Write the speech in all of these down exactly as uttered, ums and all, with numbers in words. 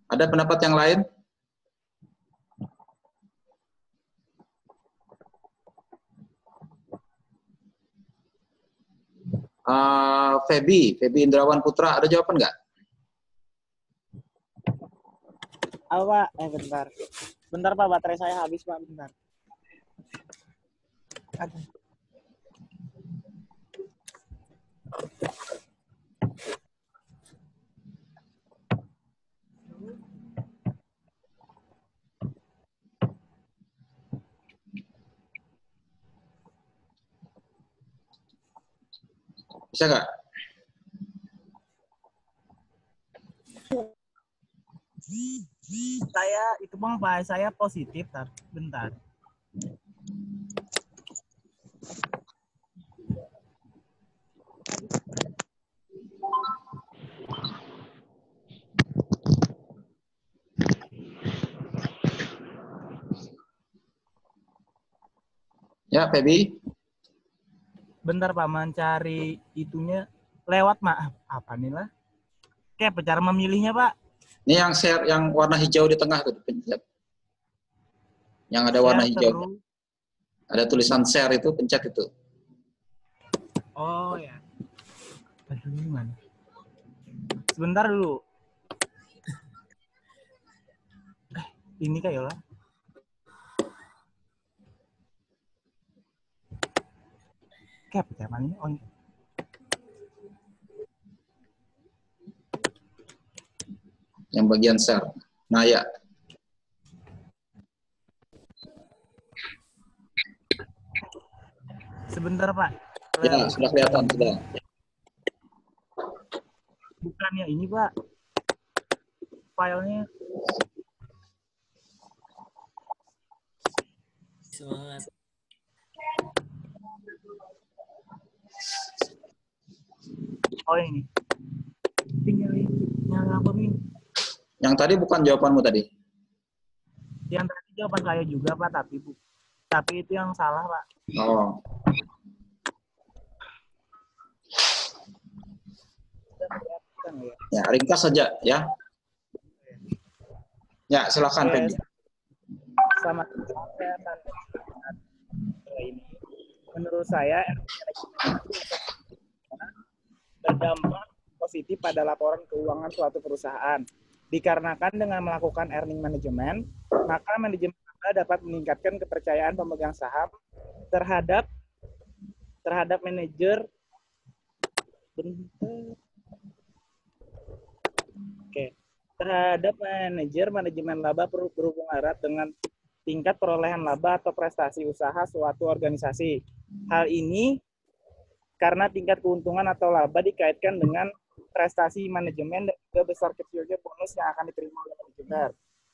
Ada pendapat yang lain? Uh, Feby, Feby Indrawan Putra, ada jawaban nggak? Apa? Eh, bentar. Bentar, Pak. Baterai saya habis, Pak. Bentar. Aduh. Bisa nggak? Saya, itu Bang, Pak. Saya positif, tar. Bentar. Ya, Feby. Bentar, Pak. Mencari itunya lewat, maaf. Apa nih lah? Kayak cara memilihnya, Pak. Ini yang share, yang warna hijau di tengah tuh, pencet. Yang ada warna Share hijau. terus. Ada tulisan share itu, pencet itu. Oh ya. Aduh, gimana? Sebentar dulu. Eh, ini kayak lah. Cap ya mana? Oh. Yang bagian share. Nah, ya. Sebentar, Pak. Ya, sudah kelihatan, sudah. Bukan ya ini, Pak. Filenya. Semangat. Oh ini. Tinggal nyala apa nih? Yang tadi bukan jawabanmu tadi. Yang tadi jawaban saya juga, Pak, tapi bu, tapi itu yang salah, Pak. Oh. Ya, ringkas saja ya. Ya, silakan Feby. Sama saya akan ini. Menurut saya berdampak positif pada laporan keuangan suatu perusahaan. Dikarenakan dengan melakukan earning management, maka manajemen dapat meningkatkan kepercayaan pemegang saham terhadap terhadap manajer. Oke, terhadap manajer manajemen laba berhubungan erat dengan tingkat perolehan laba atau prestasi usaha suatu organisasi. Hal ini karena tingkat keuntungan atau laba dikaitkan dengan prestasi manajemen dan juga besar kecilnya bonus yang akan diterima oleh manajemen.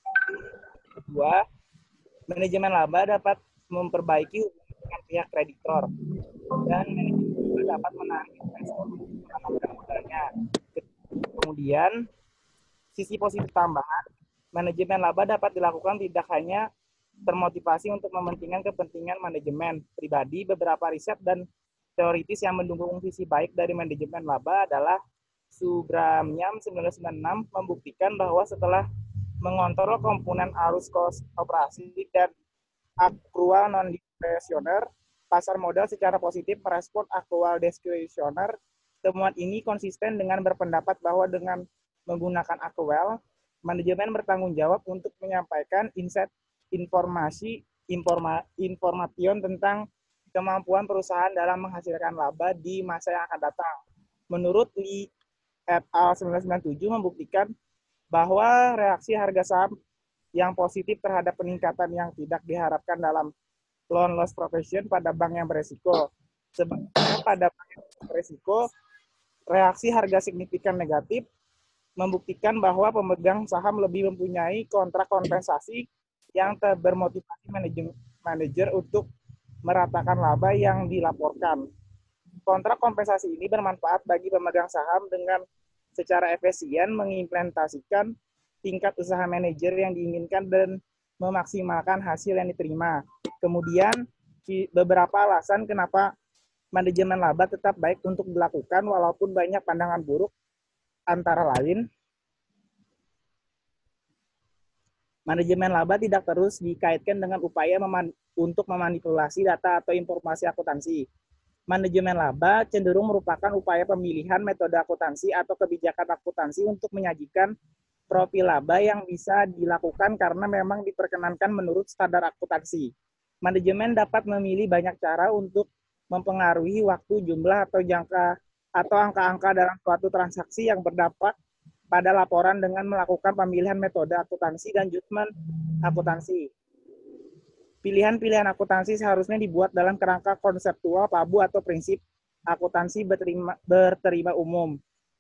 Kedua, manajemen laba dapat memperbaiki hubungan dengan pihak kreditor dan manajemen dapat menarik investor menanamkan modalnya. Kemudian, sisi positif tambahan, manajemen laba dapat dilakukan tidak hanya termotivasi untuk mementingkan kepentingan manajemen pribadi. Beberapa riset dan teoritis yang mendukung sisi baik dari manajemen laba adalah Subramanyam sembilan belas sembilan puluh enam membuktikan bahwa setelah mengontrol komponen arus kos operasi dan akrual non-diskresioner, pasar modal secara positif merespon akrual diskresioner. Temuan ini konsisten dengan berpendapat bahwa dengan menggunakan akrual, manajemen bertanggung jawab untuk menyampaikan insight informasi informa, information tentang kemampuan perusahaan dalam menghasilkan laba di masa yang akan datang. Menurut Lee et al. sembilan belas sembilan puluh tujuh membuktikan bahwa reaksi harga saham yang positif terhadap peningkatan yang tidak diharapkan dalam loan loss provision pada bank yang beresiko. Sebenarnya pada bank yang beresiko, reaksi harga signifikan negatif membuktikan bahwa pemegang saham lebih mempunyai kontrak kompensasi yang bermotivasi manajer untuk meratakan laba yang dilaporkan. Kontrak kompensasi ini bermanfaat bagi pemegang saham dengan secara efisien mengimplementasikan tingkat usaha manajer yang diinginkan dan memaksimalkan hasil yang diterima. Kemudian, beberapa alasan kenapa manajemen laba tetap baik untuk dilakukan walaupun banyak pandangan buruk, antara lain Manajemen laba tidak terus dikaitkan dengan upaya meman untuk memanipulasi data atau informasi akuntansi. Manajemen laba cenderung merupakan upaya pemilihan metode akuntansi atau kebijakan akuntansi untuk menyajikan profil laba yang bisa dilakukan karena memang diperkenankan menurut standar akuntansi. Manajemen dapat memilih banyak cara untuk mempengaruhi waktu, jumlah, atau jangka atau angka-angka dalam suatu transaksi yang berdampak pada laporan dengan melakukan pemilihan metode akuntansi dan judgement akuntansi. Pilihan-pilihan akuntansi seharusnya dibuat dalam kerangka konseptual, P A B U atau prinsip akuntansi berterima, berterima umum.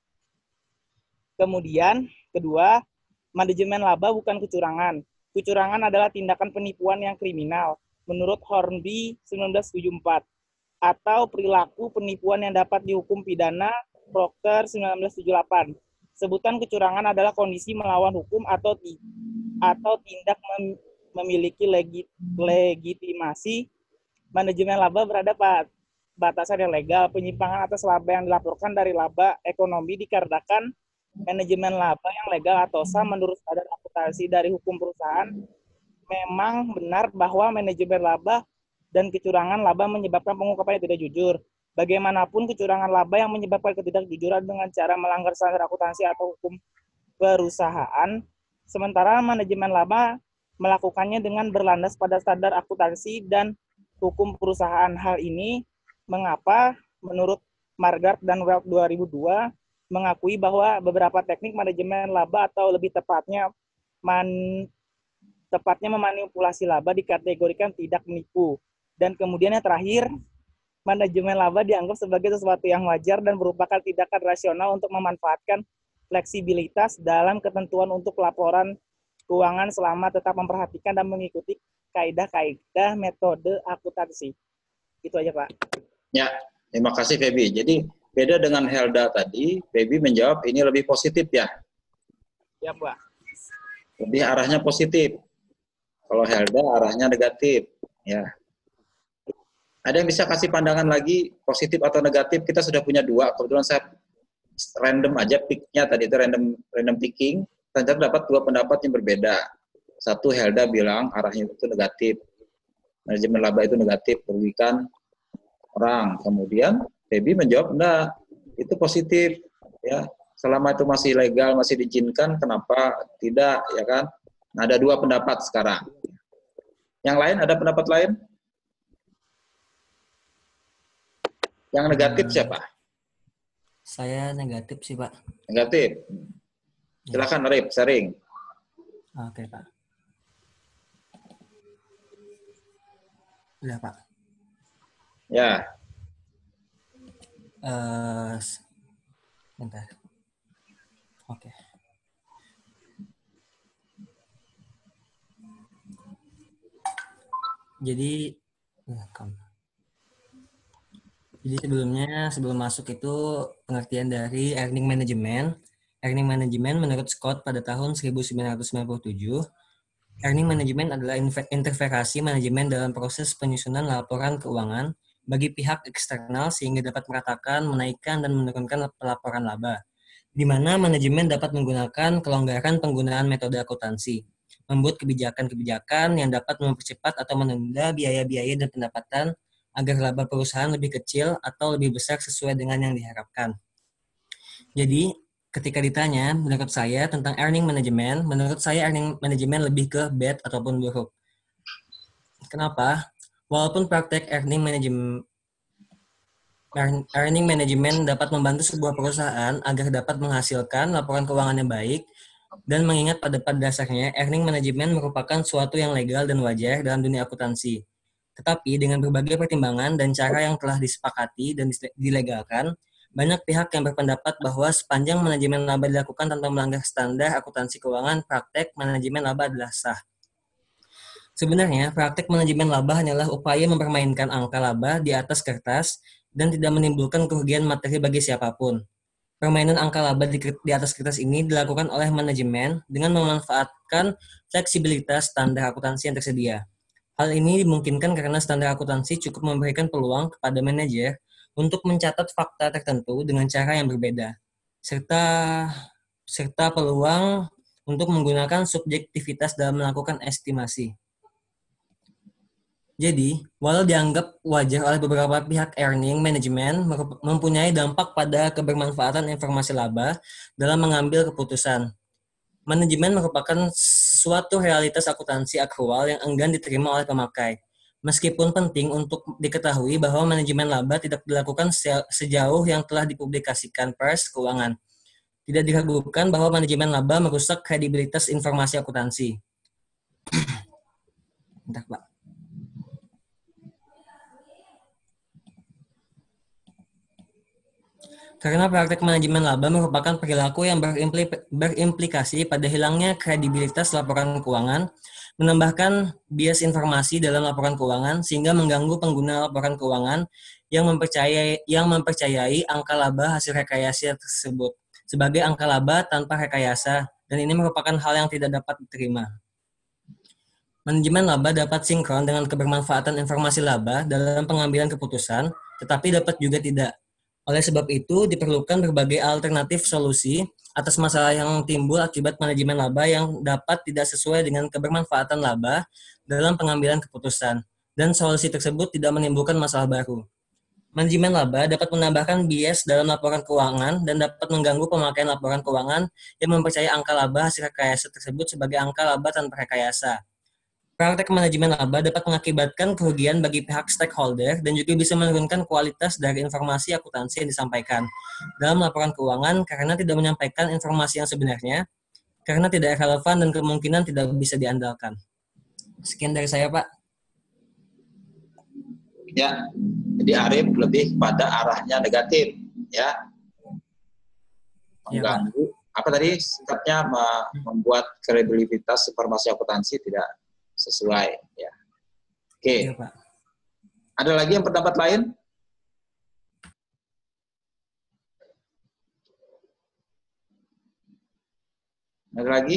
Kemudian, kedua, manajemen laba bukan kecurangan. Kecurangan adalah tindakan penipuan yang kriminal menurut Hornby seribu sembilan ratus tujuh puluh empat atau perilaku penipuan yang dapat dihukum pidana Proctor seribu sembilan ratus tujuh puluh delapan. Sebutan kecurangan adalah kondisi melawan hukum atau atau tindak mem, memiliki legit, legitimasi. Manajemen laba berada pada batasan yang legal. Penyimpangan atas laba yang dilaporkan dari laba ekonomi dikarenakan manajemen laba yang legal atau sah menurut standar akuntansi dari hukum perusahaan. Memang benar bahwa manajemen laba dan kecurangan laba menyebabkan pengungkapan yang tidak jujur. Bagaimanapun kecurangan laba yang menyebabkan ketidakjujuran dengan cara melanggar standar akuntansi atau hukum perusahaan, sementara manajemen laba melakukannya dengan berlandas pada standar akuntansi dan hukum perusahaan. Hal ini mengapa menurut Margard dan Welt dua ribu dua mengakui bahwa beberapa teknik manajemen laba atau lebih tepatnya man, tepatnya memanipulasi laba dikategorikan tidak menipu. Dan kemudian yang terakhir, manajemen laba dianggap sebagai sesuatu yang wajar dan merupakan tindakan rasional untuk memanfaatkan fleksibilitas dalam ketentuan untuk laporan keuangan selama tetap memperhatikan dan mengikuti kaidah-kaidah metode akuntansi. Itu aja, Pak. Ya, terima kasih Feby. Jadi beda dengan Helda tadi, Feby menjawab ini lebih positif ya. Ya, Pak. Lebih arahnya positif. Kalau Helda arahnya negatif. Ya. Ada yang bisa kasih pandangan lagi positif atau negatif? Kita sudah punya dua. Kebetulan saya random aja pick-nya tadi itu random random picking. Ternyata dapat dua pendapat yang berbeda. Satu Helda bilang arahnya itu negatif. Manajemen laba itu negatif, merugikan orang. Kemudian Feby menjawab enggak, itu positif. Ya, selama itu masih legal, masih diizinkan, kenapa tidak? Ya kan? Nah, ada dua pendapat sekarang. Yang lain ada pendapat lain? Yang negatif Hmm, siapa? Saya negatif sih, Pak. Negatif. Silakan Arif, sharing. Oke, Pak. Udah, Pak. Ya. Eh, bentar. Oke. Jadi, jadi sebelumnya, sebelum masuk itu pengertian dari earning management. Earning management menurut Scott pada tahun seribu sembilan ratus sembilan puluh tujuh, earning management adalah intervensi manajemen dalam proses penyusunan laporan keuangan bagi pihak eksternal sehingga dapat meratakan, menaikkan, dan menurunkan pelaporan laba, di mana manajemen dapat menggunakan kelonggaran penggunaan metode akuntansi, membuat kebijakan-kebijakan yang dapat mempercepat atau menunda biaya-biaya dan pendapatan agar laba perusahaan lebih kecil atau lebih besar sesuai dengan yang diharapkan. Jadi, ketika ditanya, menurut saya tentang earning management, menurut saya earning management lebih ke bad ataupun buruk. Kenapa? Walaupun praktek earning management earning management dapat membantu sebuah perusahaan agar dapat menghasilkan laporan keuangan yang baik, dan mengingat pada pada dasarnya, earning management merupakan suatu yang legal dan wajar dalam dunia akuntansi. Tetapi dengan berbagai pertimbangan dan cara yang telah disepakati dan dilegalkan, banyak pihak yang berpendapat bahwa sepanjang manajemen laba dilakukan tanpa melanggar standar akuntansi keuangan, praktek manajemen laba adalah sah. Sebenarnya, praktek manajemen laba hanyalah upaya mempermainkan angka laba di atas kertas dan tidak menimbulkan kerugian materi bagi siapapun. Permainan angka laba di, di atas kertas ini dilakukan oleh manajemen dengan memanfaatkan fleksibilitas standar akuntansi yang tersedia. Hal ini dimungkinkan karena standar akuntansi cukup memberikan peluang kepada manajer untuk mencatat fakta tertentu dengan cara yang berbeda, serta serta peluang untuk menggunakan subjektivitas dalam melakukan estimasi. Jadi, walau dianggap wajar oleh beberapa pihak earning management mempunyai dampak pada kebermanfaatan informasi laba dalam mengambil keputusan. Manajemen merupakan suatu realitas akuntansi akrual yang enggan diterima oleh pemakai. Meskipun penting untuk diketahui bahwa manajemen laba tidak dilakukan sejauh yang telah dipublikasikan pers keuangan. Tidak diragukan bahwa manajemen laba merusak kredibilitas informasi akuntansi. Bentar, Pak. Karena praktek manajemen laba merupakan perilaku yang berimplikasi pada hilangnya kredibilitas laporan keuangan, menambahkan bias informasi dalam laporan keuangan, sehingga mengganggu pengguna laporan keuangan yang mempercayai, yang mempercayai angka laba hasil rekayasa tersebut sebagai angka laba tanpa rekayasa, dan ini merupakan hal yang tidak dapat diterima. Manajemen laba dapat sinkron dengan kebermanfaatan informasi laba dalam pengambilan keputusan, tetapi dapat juga tidak. Oleh sebab itu, diperlukan berbagai alternatif solusi atas masalah yang timbul akibat manajemen laba yang dapat tidak sesuai dengan kebermanfaatan laba dalam pengambilan keputusan, dan solusi tersebut tidak menimbulkan masalah baru. Manajemen laba dapat menambahkan bias dalam laporan keuangan dan dapat mengganggu pemakaian laporan keuangan yang mempercayai angka laba hasil rekayasa tersebut sebagai angka laba tanpa rekayasa. Praktek manajemen laba dapat mengakibatkan kerugian bagi pihak stakeholder dan juga bisa menurunkan kualitas dari informasi akuntansi yang disampaikan dalam laporan keuangan karena tidak menyampaikan informasi yang sebenarnya, karena tidak relevan dan kemungkinan tidak bisa diandalkan. Sekian dari saya, Pak. Ya, jadi Arif lebih pada arahnya negatif, ya. Mengganggu. Ya, apa tadi singkatnya membuat kredibilitas informasi akuntansi tidak sesuai, ya. Oke. Ya, Pak. Ada lagi yang pendapat lain? Ada lagi?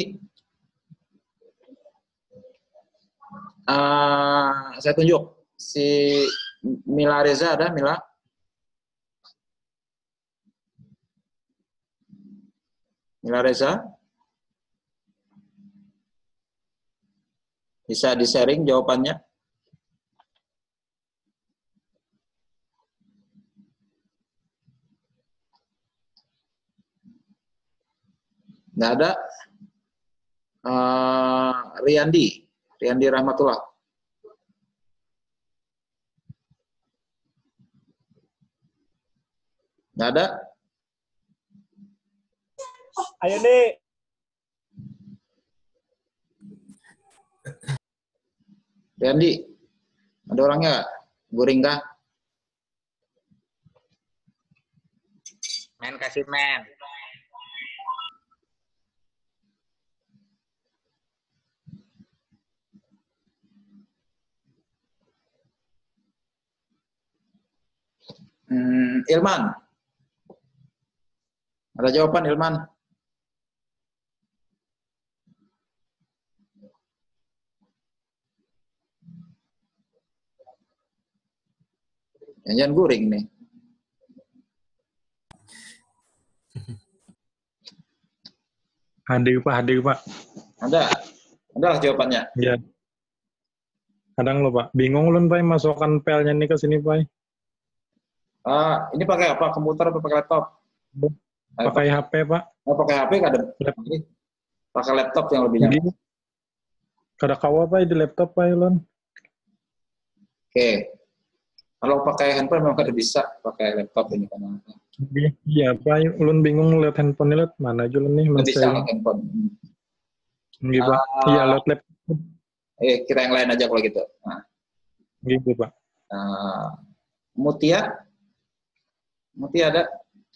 Uh, saya tunjuk si Mila Reza, ada Mila? Mila Reza? Bisa di-sharing jawabannya? Nggak ada? Uh, Riyandi, Riyandi Rahmatullah. Nggak ada? Ayo deh. Riyandi, ada orangnya nggak? Guring kah? Men, kasih men. Hmm, Ilman. Ada jawaban, Ilman? Jangan guring nih. Hadir Pak, hadir Pak. Ada, adalah jawabannya. Iya. Kadang lo Pak, bingung lo Pak masukkan pelnya nih ke sini Pak. Ah, ini pakai apa? Komputer atau pakai laptop? Pakai H P Pak. Oh, pakai H P nggak ada. Pakai laptop yang lebih nyaman. Kada kawa Pak di laptop Pak Ilon. Oke. Kalau pakai handphone memang kada bisa pakai laptop ini kan. Iya Pak, ulun bingung lihat handphone lihat mana aja ulun nih. Nggak bisa lihat handphone. Gitu Pak. Iya lihat laptop. Eh kita yang lain aja kalau gitu. Nah. Gitu Pak. Nah, Mutia, Mutia ada?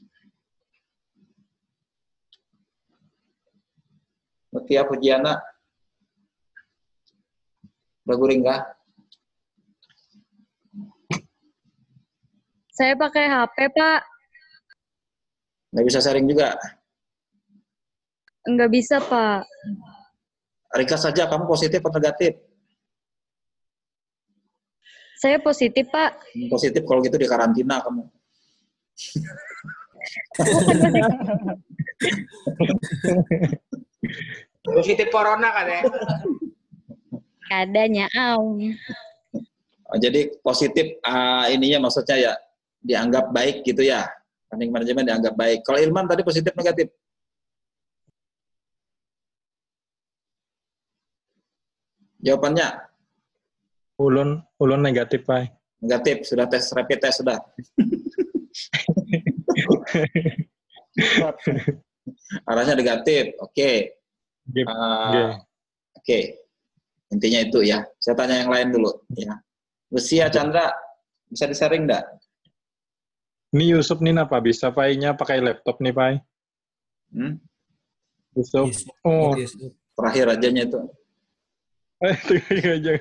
Mutia Pujiana, udah guring kah? Saya pakai H P, Pak. Nggak bisa sharing juga? Nggak bisa, Pak. Ringkas saja, kamu positif atau negatif? Saya positif, Pak. Positif, kalau gitu di karantina kamu. Positif corona kan ya? Adanya aum. Oh, jadi positif uh, ininya maksudnya ya dianggap baik gitu ya. Earning management dianggap baik. Kalau Ilman tadi positif negatif? Jawabannya Ulun, ulun negatif, Pak. negatif. Sudah tes rapid test sudah. Arahnya negatif. Oke. Okay. Oke. Uh, Oke. Okay. Intinya itu ya. Saya tanya yang lain dulu ya. Lucia Chandra bisa di-sharing enggak? Ini Yusuf nih apa bisa Pai-nya pakai laptop nih, Pai? Hmm? Yusuf. Yusuf. Oh, Yusuf. Terakhir ajanya itu. eh, tengah aja.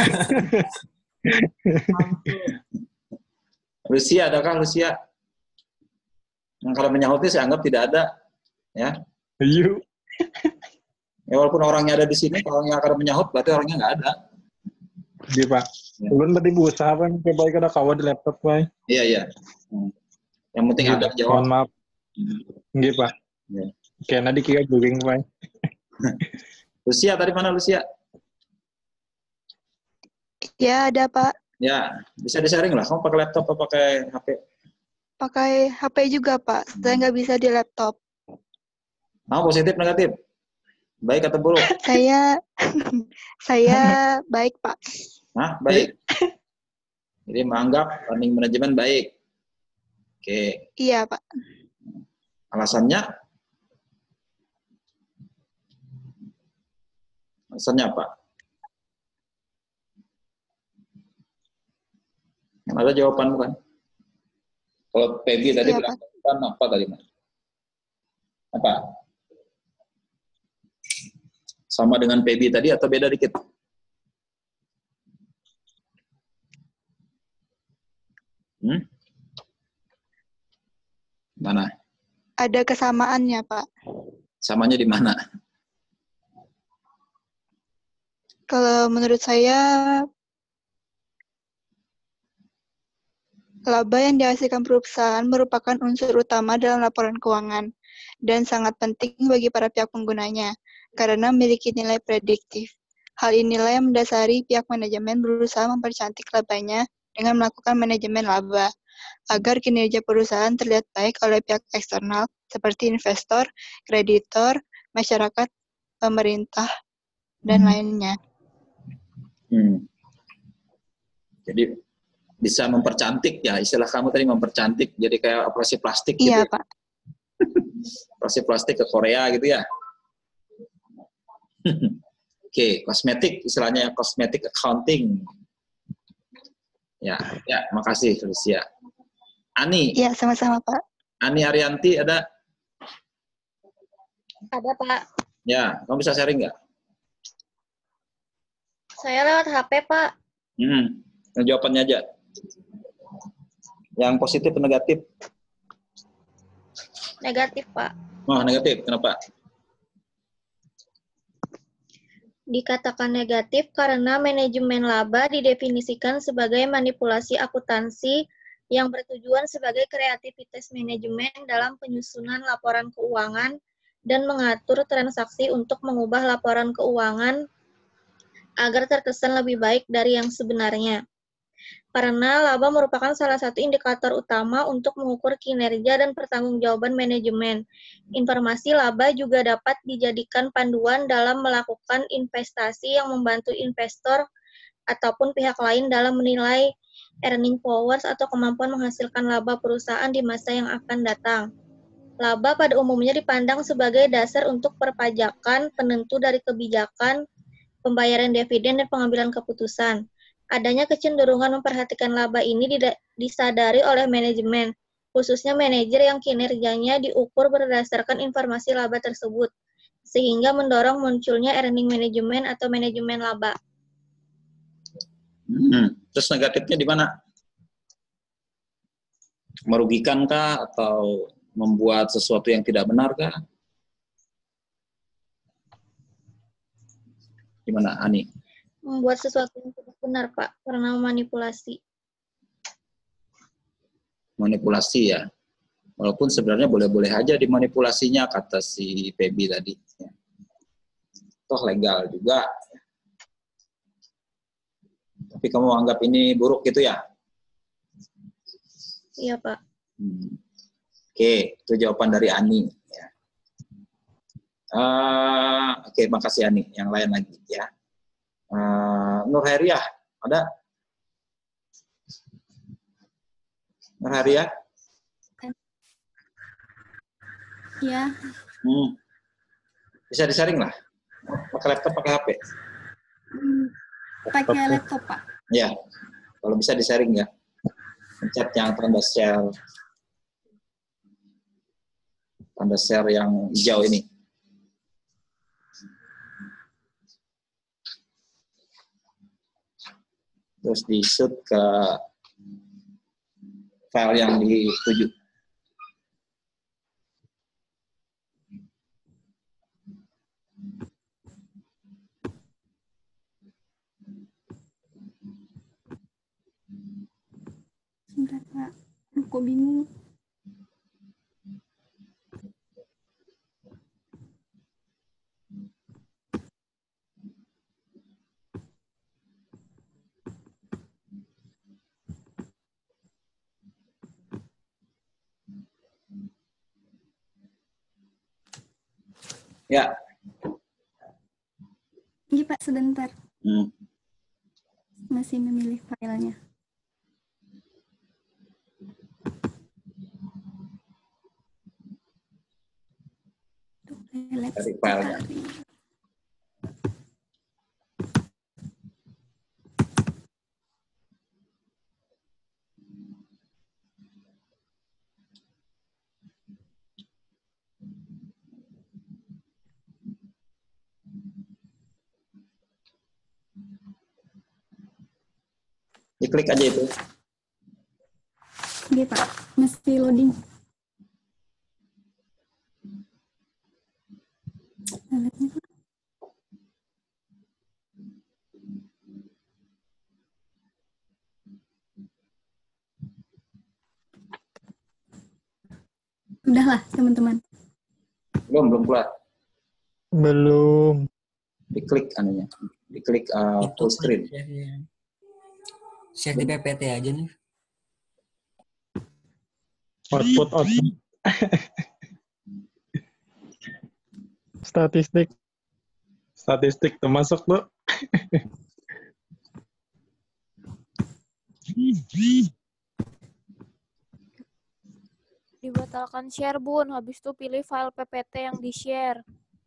Lucia, adakah Lucia? Yang kalau menyahutnya saya anggap tidak ada. Ya. Yuk. Ya walaupun orangnya ada di sini, kalau yang akan menyahut berarti orangnya nggak ada. Iya, Pak. Ya. Ulun tadi berusaha, Pak. Coba kada kawan di laptop, Pai. Iya, iya. Hmm. Yang penting Iya, ada Pak. jawab. Mohon maaf. Nggih, Pak. Ya. Oke, nanti kita googling, Pai. Lucia, tadi mana Lucia? Ya, ada Pak. Ya, bisa di-sharing lah. Kamu pakai laptop atau pakai H P? Pakai H P juga, Pak. Saya nggak bisa di laptop. Mau positif, negatif? Baik atau buruk? Saya, saya baik, Pak. Hah, baik. Jadi menganggap earning management baik. Oke. Iya, Pak. Alasannya? Alasannya apa? Yang ada jawaban bukan? Kalau Peggy tadi Iya, bilang Pak. kan apa tadi? Apa? Sama dengan Peggy tadi atau beda dikit? Hmm? Mana? Ada kesamaannya, Pak. Samanya di mana? Kalau menurut saya, laba yang dihasilkan perusahaan merupakan unsur utama dalam laporan keuangan dan sangat penting bagi para pihak penggunanya karena memiliki nilai prediktif. Hal inilah yang mendasari pihak manajemen berusaha mempercantik labanya dengan melakukan manajemen laba agar kinerja perusahaan terlihat baik oleh pihak eksternal seperti investor, kreditor, masyarakat, pemerintah, dan lainnya. Hmm. Jadi bisa mempercantik ya, istilah kamu tadi mempercantik, jadi kayak operasi plastik gitu. Iya, ya? Pak. Operasi plastik ke Korea gitu ya. Oke, okay, kosmetik istilahnya kosmetik accounting. Ya, ya, makasih Lucia. Ani. Iya, sama-sama, Pak. Ani Arianti ada? Ada, Pak. Ya, kamu bisa sharing nggak? Saya lewat H P, Pak. Hmm, jawabannya aja. Yang positif atau negatif? Negatif, Pak. Oh, negatif. Kenapa? Dikatakan negatif karena manajemen laba didefinisikan sebagai manipulasi akuntansi yang bertujuan sebagai kreativitas manajemen dalam penyusunan laporan keuangan dan mengatur transaksi untuk mengubah laporan keuangan agar terkesan lebih baik dari yang sebenarnya. Karena laba merupakan salah satu indikator utama untuk mengukur kinerja dan pertanggungjawaban manajemen. Informasi laba juga dapat dijadikan panduan dalam melakukan investasi yang membantu investor ataupun pihak lain dalam menilai earning powers atau kemampuan menghasilkan laba perusahaan di masa yang akan datang. Laba pada umumnya dipandang sebagai dasar untuk perpajakan, penentu dari kebijakan, pembayaran dividen, dan pengambilan keputusan. Adanya kecenderungan memperhatikan laba ini disadari oleh manajemen, khususnya manajer yang kinerjanya diukur berdasarkan informasi laba tersebut, sehingga mendorong munculnya earning management atau manajemen laba. Hmm. Terus negatifnya di mana? Merugikankah atau membuat sesuatu yang tidak benarkah? Gimana, Ani? Membuat sesuatu yang tidak benar, Pak, karena memanipulasi. Manipulasi ya. Walaupun sebenarnya boleh-boleh aja dimanipulasinya, kata si Pebi tadi. toh legal juga. Tapi kamu anggap ini buruk gitu ya? Iya, Pak. Hmm. Oke, itu jawaban dari Ani. Ya. Uh, Oke, makasih Ani. Yang lain lagi ya. Uh, Nur Heriah, ada? Nur Heriah? Ya. Hmm. Bisa disaring lah. Pakai laptop, pakai H P. Hmm, pakai laptop, Pak. Ya, kalau bisa disaring ya. Pencet yang tanda share. Tanda share yang hijau ini. Terus di-shoot ke file yang dituju. Sebentar, Pak. Aku bingung. Ya. Iya, Pak, sebentar. Hmm. Masih memilih filenya. Dari filenya. Diklik aja itu. Iya, Pak. Masih loading. Alatnya, Pak. Udahlah, teman-teman. Belum, belum keluar. Belum. Diklik anunya. Diklik uh, Itu full screen. share-nya. Share di P P T aja nih. Output, output. Statistik. Statistik termasuk tuh. Dibatalkan share, Bun. Habis itu pilih file P P T yang di-share.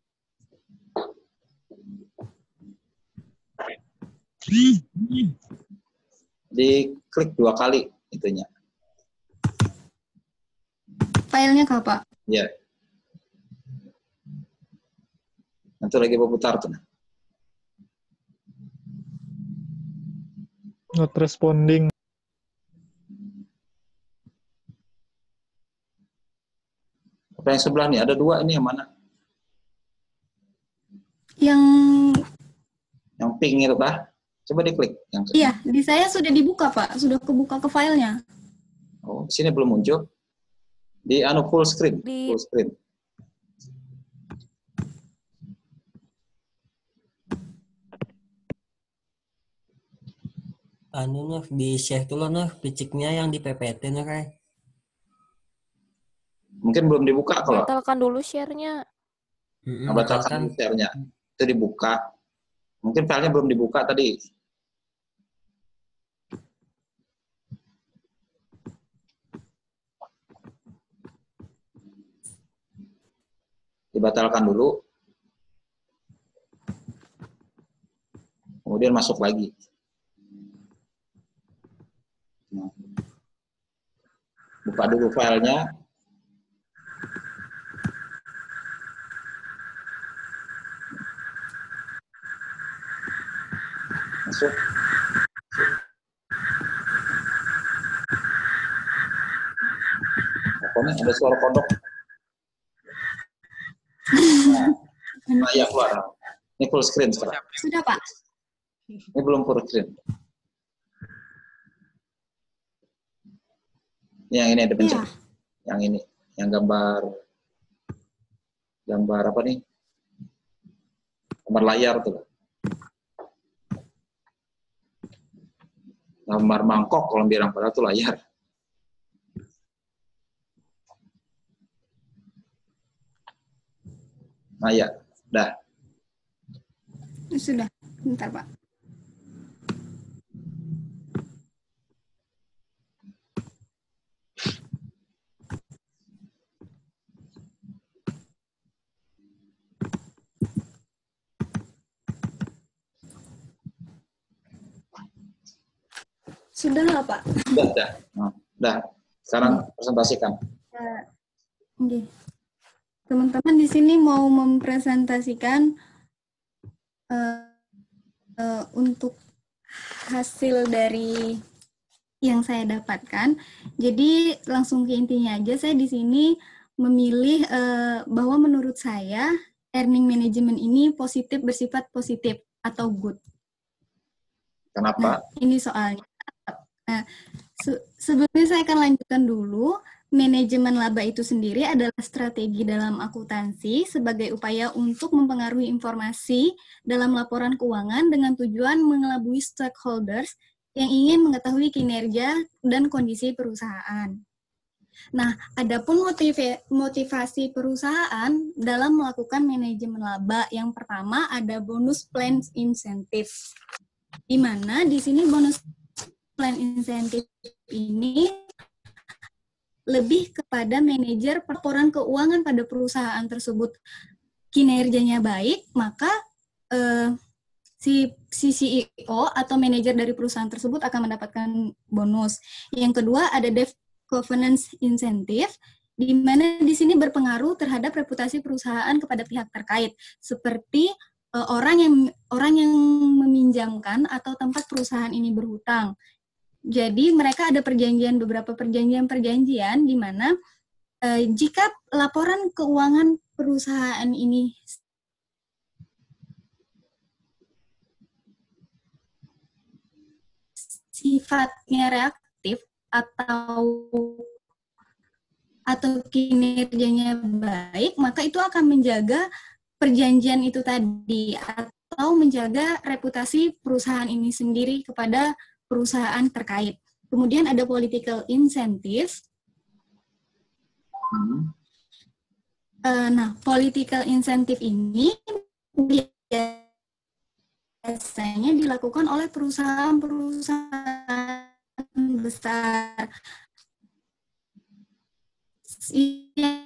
Diklik dua kali itunya. Filenya kah, Pak? Ya. Nanti lagi berputar tuh. Not responding. Apa yang sebelah nih? Ada dua ini yang mana? Yang Yang pink itu kah? Coba diklik. Yang iya, di saya sudah dibuka, Pak. Sudah kebuka ke filenya. Oh, di sini belum muncul. Di anu full screen. Di- Full screen. Anu Nur, di share dulu Nur, piciknya yang di P P T Nur. eh. Mungkin belum dibuka kalau. Batalkan dulu share-nya. Mm-mm, Nah, batalkan batalkan. share-nya. Itu dibuka. Mungkin filenya belum dibuka tadi. Dibatalkan dulu. Kemudian masuk lagi. Nah. Buka dulu filenya. Masuk. Apa nih? Ada suara kodok. Nah, nah ya keluar. Ini full screen sekarang. Sudah, Pak. Ini belum full screen. Ini yang ini ada pencet. Iya. Yang ini, yang gambar gambar apa nih? Gambar layar tuh. Gambar mangkok kalau bilang padahal itu layar. Nah ya, dah. Sudah, bentar Pak. Sudah lah Pak. Sudah, dah. Nah, dah. Sekarang presentasikan. Ya, oke. Teman-teman di sini mau mempresentasikan uh, uh, untuk hasil dari yang saya dapatkan. Jadi langsung ke intinya aja. Saya di sini memilih uh, bahwa menurut saya earning management ini positif, bersifat positif atau good. Kenapa? Nah, ini soalnya. Nah, se sebelumnya saya akan lanjutkan dulu. Manajemen laba itu sendiri adalah strategi dalam akuntansi sebagai upaya untuk mempengaruhi informasi dalam laporan keuangan dengan tujuan mengelabui stakeholders yang ingin mengetahui kinerja dan kondisi perusahaan. Nah, adapun motiv- motivasi perusahaan dalam melakukan manajemen laba, yang pertama ada bonus plan insentif, di mana di sini bonus plan insentif ini lebih kepada manajer laporan keuangan pada perusahaan tersebut kinerjanya baik, maka eh, si, si C E O atau manajer dari perusahaan tersebut akan mendapatkan bonus. Yang kedua ada dev governance insentif, di mana di sini berpengaruh terhadap reputasi perusahaan kepada pihak terkait, seperti eh, orang yang orang yang meminjamkan atau tempat perusahaan ini berhutang. Jadi mereka ada perjanjian, beberapa perjanjian-perjanjian di mana eh, jika laporan keuangan perusahaan ini sifatnya reaktif atau atau kinerjanya baik, maka itu akan menjaga perjanjian itu tadi atau menjaga reputasi perusahaan ini sendiri kepada perusahaan terkait. Kemudian ada political incentive. Hmm. Uh, nah, political incentive ini biasanya dilakukan oleh perusahaan-perusahaan besar yang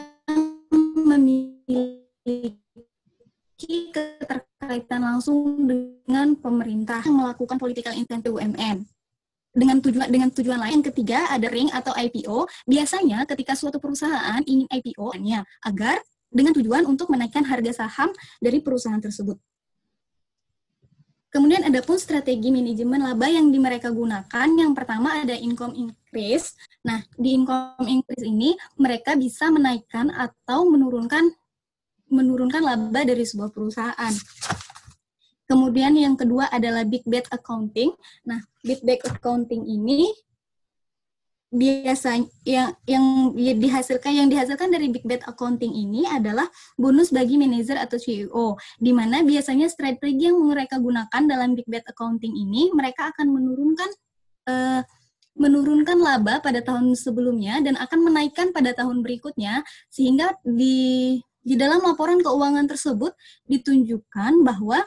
memiliki keterkaitan langsung dengan pemerintah yang melakukan political incentive U M N. Dengan tujuan dengan tujuan lain, yang ketiga ada ring atau I P O. Biasanya ketika suatu perusahaan ingin I P O-nya agar dengan tujuan untuk menaikkan harga saham dari perusahaan tersebut. Kemudian ada pun strategi manajemen laba yang di mereka gunakan. Yang pertama ada income increase. Nah, di income increase ini mereka bisa menaikkan atau menurunkan menurunkan laba dari sebuah perusahaan. Kemudian yang kedua adalah big bet accounting. Nah, big bet accounting ini biasanya yang yang dihasilkan yang dihasilkan dari big bet accounting ini adalah bonus bagi manajer atau C E O, di mana biasanya strategi yang mereka gunakan dalam big bet accounting ini mereka akan menurunkan uh, menurunkan laba pada tahun sebelumnya dan akan menaikkan pada tahun berikutnya, sehingga di Di dalam laporan keuangan tersebut ditunjukkan bahwa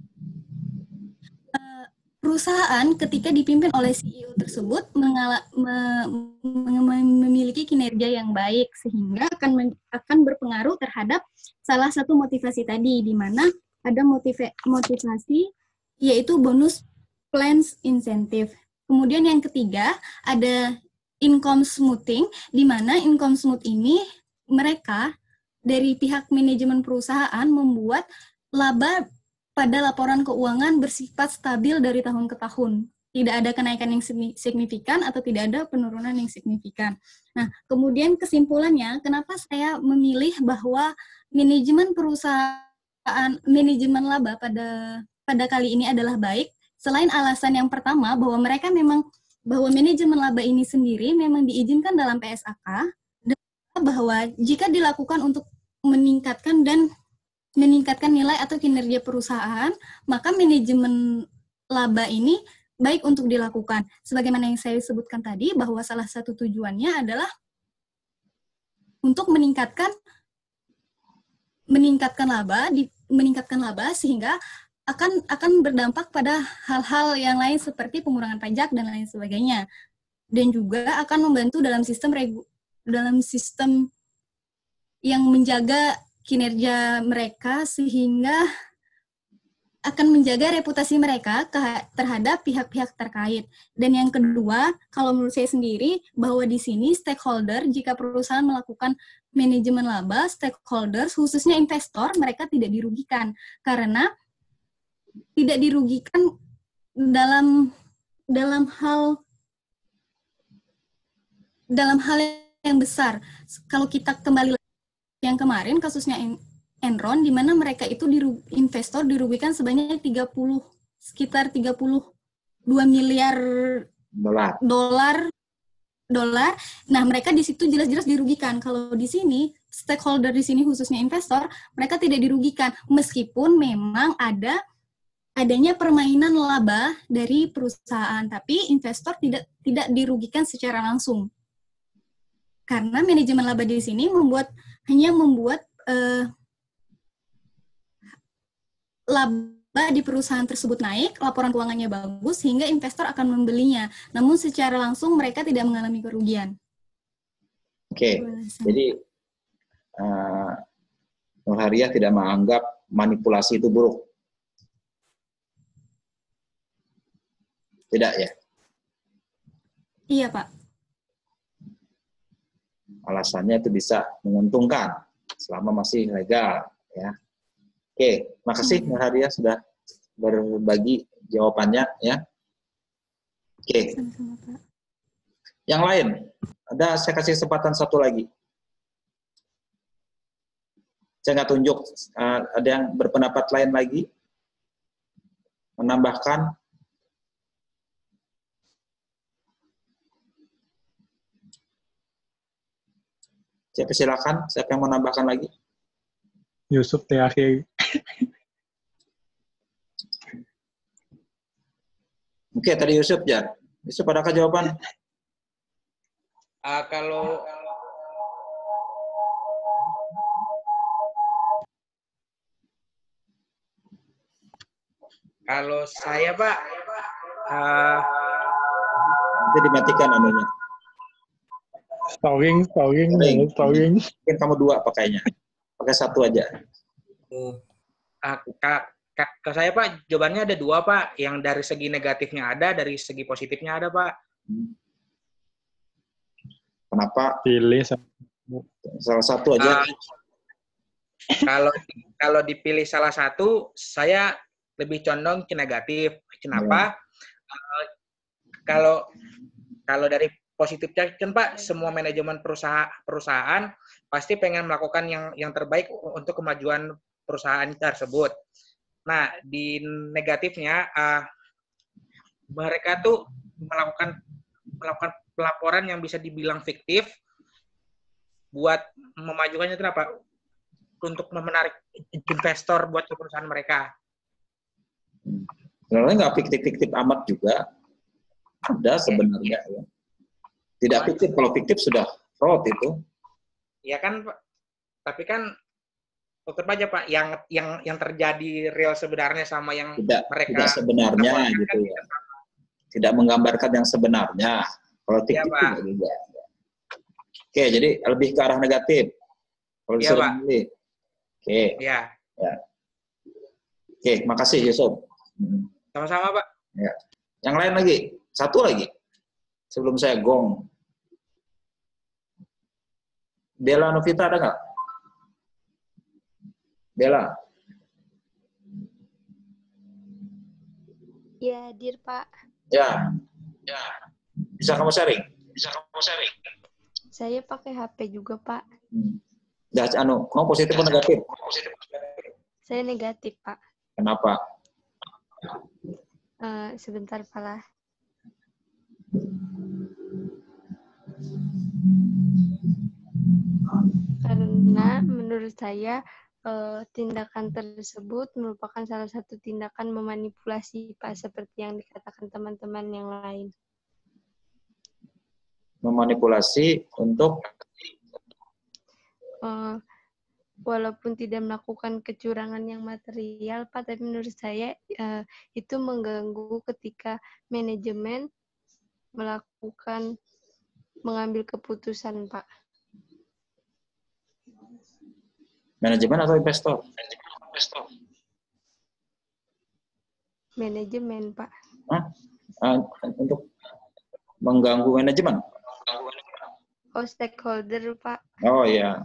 uh, perusahaan ketika dipimpin oleh C E O tersebut mengala, me, me, memiliki kinerja yang baik, sehingga akan men, akan berpengaruh terhadap salah satu motivasi tadi, di mana ada motiva, motivasi yaitu bonus plans insentif. Kemudian yang ketiga ada income smoothing, di mana income smooth ini mereka dari pihak manajemen perusahaan membuat laba pada laporan keuangan bersifat stabil dari tahun ke tahun. Tidak ada kenaikan yang signifikan atau tidak ada penurunan yang signifikan. Nah, kemudian kesimpulannya, kenapa saya memilih bahwa manajemen perusahaan, manajemen laba pada pada kali ini adalah baik, selain alasan yang pertama bahwa mereka memang, bahwa manajemen laba ini sendiri memang diizinkan dalam P S A K, dan bahwa jika dilakukan untuk meningkatkan dan meningkatkan nilai atau kinerja perusahaan, maka manajemen laba ini baik untuk dilakukan. Sebagaimana yang saya sebutkan tadi, bahwa salah satu tujuannya adalah untuk meningkatkan meningkatkan laba, di, meningkatkan laba sehingga akan akan berdampak pada hal-hal yang lain seperti pengurangan pajak dan lain sebagainya. Dan juga akan membantu dalam sistem regu, dalam sistem yang menjaga kinerja mereka sehingga akan menjaga reputasi mereka terhadap pihak-pihak terkait. Dan yang kedua, kalau menurut saya sendiri, bahwa di sini stakeholder, jika perusahaan melakukan manajemen laba, stakeholders, khususnya investor, mereka tidak dirugikan. Karena tidak dirugikan dalam dalam hal dalam hal yang besar. Kalau kita kembali yang kemarin, kasusnya Enron, di mana mereka itu diru, investor dirugikan sebanyak tiga puluh sekitar tiga puluh dua miliar dolar. dolar dolar. Nah, mereka di situ jelas-jelas dirugikan. Kalau di sini stakeholder di sini khususnya investor, mereka tidak dirugikan meskipun memang ada adanya permainan laba dari perusahaan, tapi investor tidak tidak dirugikan secara langsung. Karena manajemen laba di sini membuat hanya membuat eh, laba di perusahaan tersebut naik, laporan keuangannya bagus, sehingga investor akan membelinya. Namun secara langsung mereka tidak mengalami kerugian. Oke, okay. Jadi uh, Nur Haria tidak menganggap manipulasi itu buruk. Tidak ya? Iya, Pak. Alasannya itu bisa menguntungkan selama masih legal, ya. Oke, makasih Nur Haria sudah berbagi jawabannya, ya. Oke. Yang lain, ada saya kasih kesempatan satu lagi. Saya nggak tunjuk, uh, ada yang berpendapat lain lagi, menambahkan. Siapa silakan, siapa yang mau menambahkan lagi? Yusuf T A K. Oke, tadi Yusuf ya. Yusuf, adakah jawaban? Uh, kalau kalau saya Pak, uh, nanti dimatikan anunya. Stalking, stalking, stalking. Mungkin kamu dua pakainya. Pakai satu aja. Uh, kak, kak, ke saya Pak, jawabannya ada dua Pak. Yang dari segi negatifnya ada, dari segi positifnya ada Pak. Hmm. Kenapa? Pilih salah satu aja. Uh, kalau kalau dipilih salah satu, saya lebih condong ke negatif. Kenapa? Hmm. Uh, kalau kalau dari positifnya kan Pak, semua manajemen perusahaan perusahaan pasti pengen melakukan yang yang terbaik untuk kemajuan perusahaan tersebut. Nah, di negatifnya uh, mereka tuh melakukan melakukan pelaporan yang bisa dibilang fiktif buat memajukannya itu apa? Untuk menarik investor buat ke perusahaan mereka. Sebenarnya nggak fiktif-fiktif amat juga. Ada sebenarnya ya. Tidak fiktif, kalau fiktif sudah fraud itu. Ya kan, Pak. Tapi kan tetap aja Pak, yang yang yang terjadi real sebenarnya sama yang tidak, mereka tidak sebenarnya gitu kan ya. Tidak menggambarkan yang sebenarnya. Kalau fiktif ya, tidak juga. Oke, jadi lebih ke arah negatif. Kalau ya, Pak. Milih. Oke. Ya. Ya. Oke, makasih Yusuf. Sama-sama Pak. Ya. Yang lain lagi, satu lagi. Sebelum saya gong. Bella Novita ada nggak? Bella. Ya, hadir Pak. Ya. Ya. Bisa kamu sharing? Bisa kamu sharing? Saya pakai H P juga Pak. Hmm. Ya, anu, kamu positif atau negatif? Saya negatif Pak. Kenapa? Uh, sebentar Pak lah. Karena menurut saya eh, tindakan tersebut merupakan salah satu tindakan memanipulasi, Pak, seperti yang dikatakan teman-teman yang lain. Memanipulasi untuk Eh, walaupun tidak melakukan kecurangan yang material, Pak, tapi menurut saya eh, itu mengganggu ketika manajemen melakukan mengambil keputusan, Pak. manajemen atau investor? Manajemen, Pak. Hah? Uh, untuk mengganggu manajemen? Oh, stakeholder, Pak. Oh iya.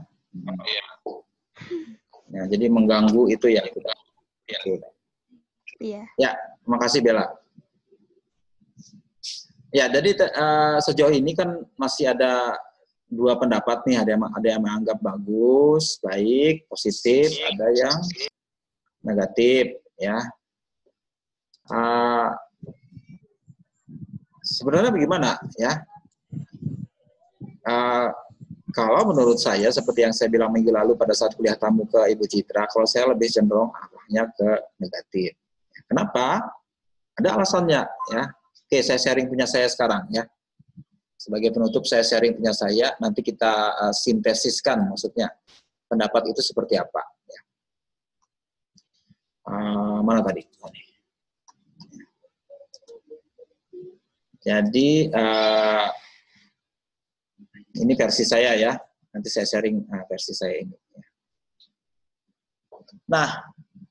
Ya, jadi mengganggu itu ya. Iya. Ya, terima kasih Bella. Ya, jadi uh, sejauh ini kan masih ada dua pendapat nih, ada yang ada yang menganggap bagus, baik, positif, ada yang negatif, ya. Uh, sebenarnya bagaimana, ya? Uh, kalau menurut saya, seperti yang saya bilang minggu lalu pada saat kuliah tamu ke Ibu Citra, kalau saya lebih cenderung arahnya ke negatif. Kenapa? Ada alasannya, ya. Oke, saya sharing punya saya sekarang, ya. Sebagai penutup, saya sharing punya saya, nanti kita uh, sintesiskan, maksudnya pendapat itu seperti apa. Ya. Uh, mana tadi? Jadi, uh, ini versi saya ya, nanti saya sharing uh, versi saya ini. Nah,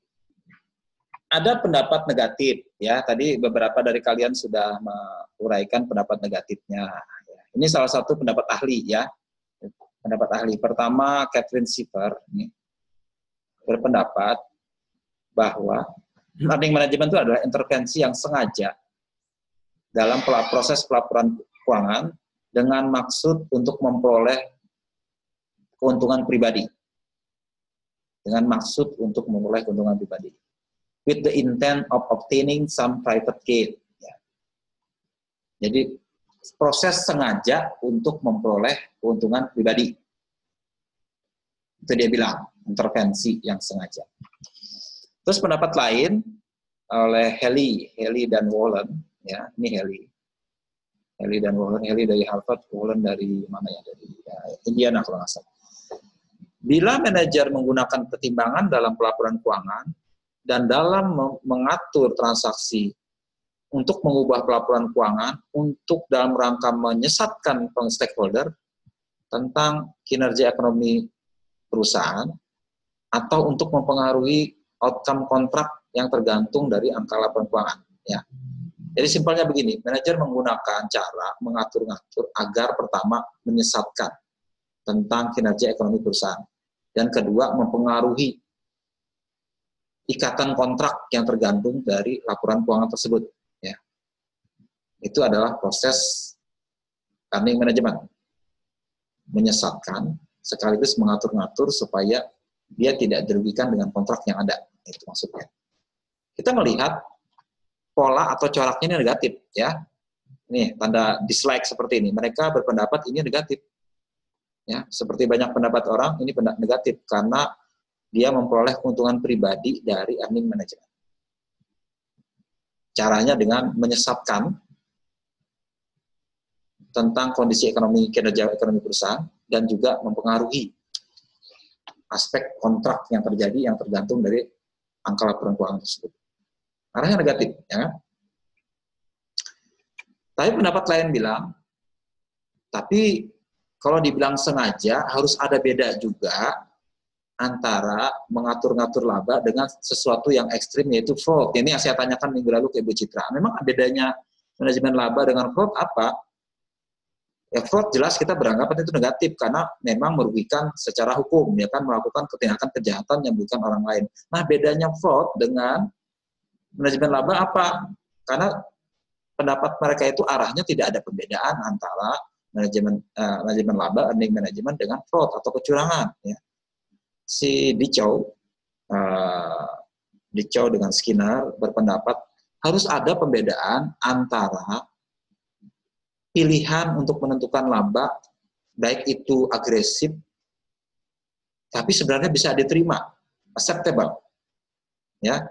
ada pendapat negatif, ya. Tadi beberapa dari kalian sudah menguraikan pendapat negatifnya. Ini salah satu pendapat ahli, ya. Pendapat ahli pertama, Catherine Siever, ini berpendapat bahwa learning management itu adalah intervensi yang sengaja dalam proses pelaporan keuangan dengan maksud untuk memperoleh keuntungan pribadi. Dengan maksud untuk memperoleh keuntungan pribadi. With the intent of obtaining some private gain. Ya. Jadi, proses sengaja untuk memperoleh keuntungan pribadi. Itu dia bilang, intervensi yang sengaja. Terus pendapat lain oleh Haley, Haley dan Wallen, ya, ini Haley. Haley dan Wallen, Haley dari Harvard, Wallen dari mana ya, dari ya, Indiana kalau nggak salah. Bila manajer menggunakan pertimbangan dalam pelaporan keuangan dan dalam mengatur transaksi untuk mengubah pelaporan keuangan untuk dalam rangka menyesatkan stakeholder tentang kinerja ekonomi perusahaan atau untuk mempengaruhi outcome kontrak yang tergantung dari angka laporan keuangan. Ya. Jadi simpelnya begini, manajer menggunakan cara mengatur-ngatur agar pertama menyesatkan tentang kinerja ekonomi perusahaan dan kedua mempengaruhi ikatan kontrak yang tergantung dari laporan keuangan tersebut. Ya. Itu adalah proses learning management. Menyesatkan sekaligus mengatur-ngatur supaya dia tidak dirugikan dengan kontrak yang ada. Itu maksudnya. Kita melihat pola atau coraknya ini negatif, ya. Nih, tanda dislike seperti ini. Mereka berpendapat ini negatif. Ya, seperti banyak pendapat orang, ini pendapat negatif karena dia memperoleh keuntungan pribadi dari earning management. Caranya dengan menyesatkan tentang kondisi ekonomi, kinerja ekonomi perusahaan, dan juga mempengaruhi aspek kontrak yang terjadi yang tergantung dari angka laporan keuangan tersebut. Arahnya negatif, ya kan? Tapi pendapat lain bilang, tapi kalau dibilang sengaja, harus ada beda juga antara mengatur-ngatur laba dengan sesuatu yang ekstrim, yaitu fraud. Ini yang saya tanyakan minggu lalu ke Ibu Citra. Memang bedanya manajemen laba dengan fraud apa? Ya, fraud jelas kita beranggapan itu negatif, karena memang merugikan secara hukum, ya kan, melakukan tindakan kejahatan yang merugikan orang lain. Nah, bedanya fraud dengan manajemen laba apa? Karena pendapat mereka itu arahnya tidak ada perbedaan antara manajemen uh, manajemen laba, earning management dengan fraud atau kecurangan. Ya. Si Dichow, uh, Dichow dengan Skinner berpendapat harus ada pembedaan antara pilihan untuk menentukan laba, baik itu agresif, tapi sebenarnya bisa diterima acceptable. Ya.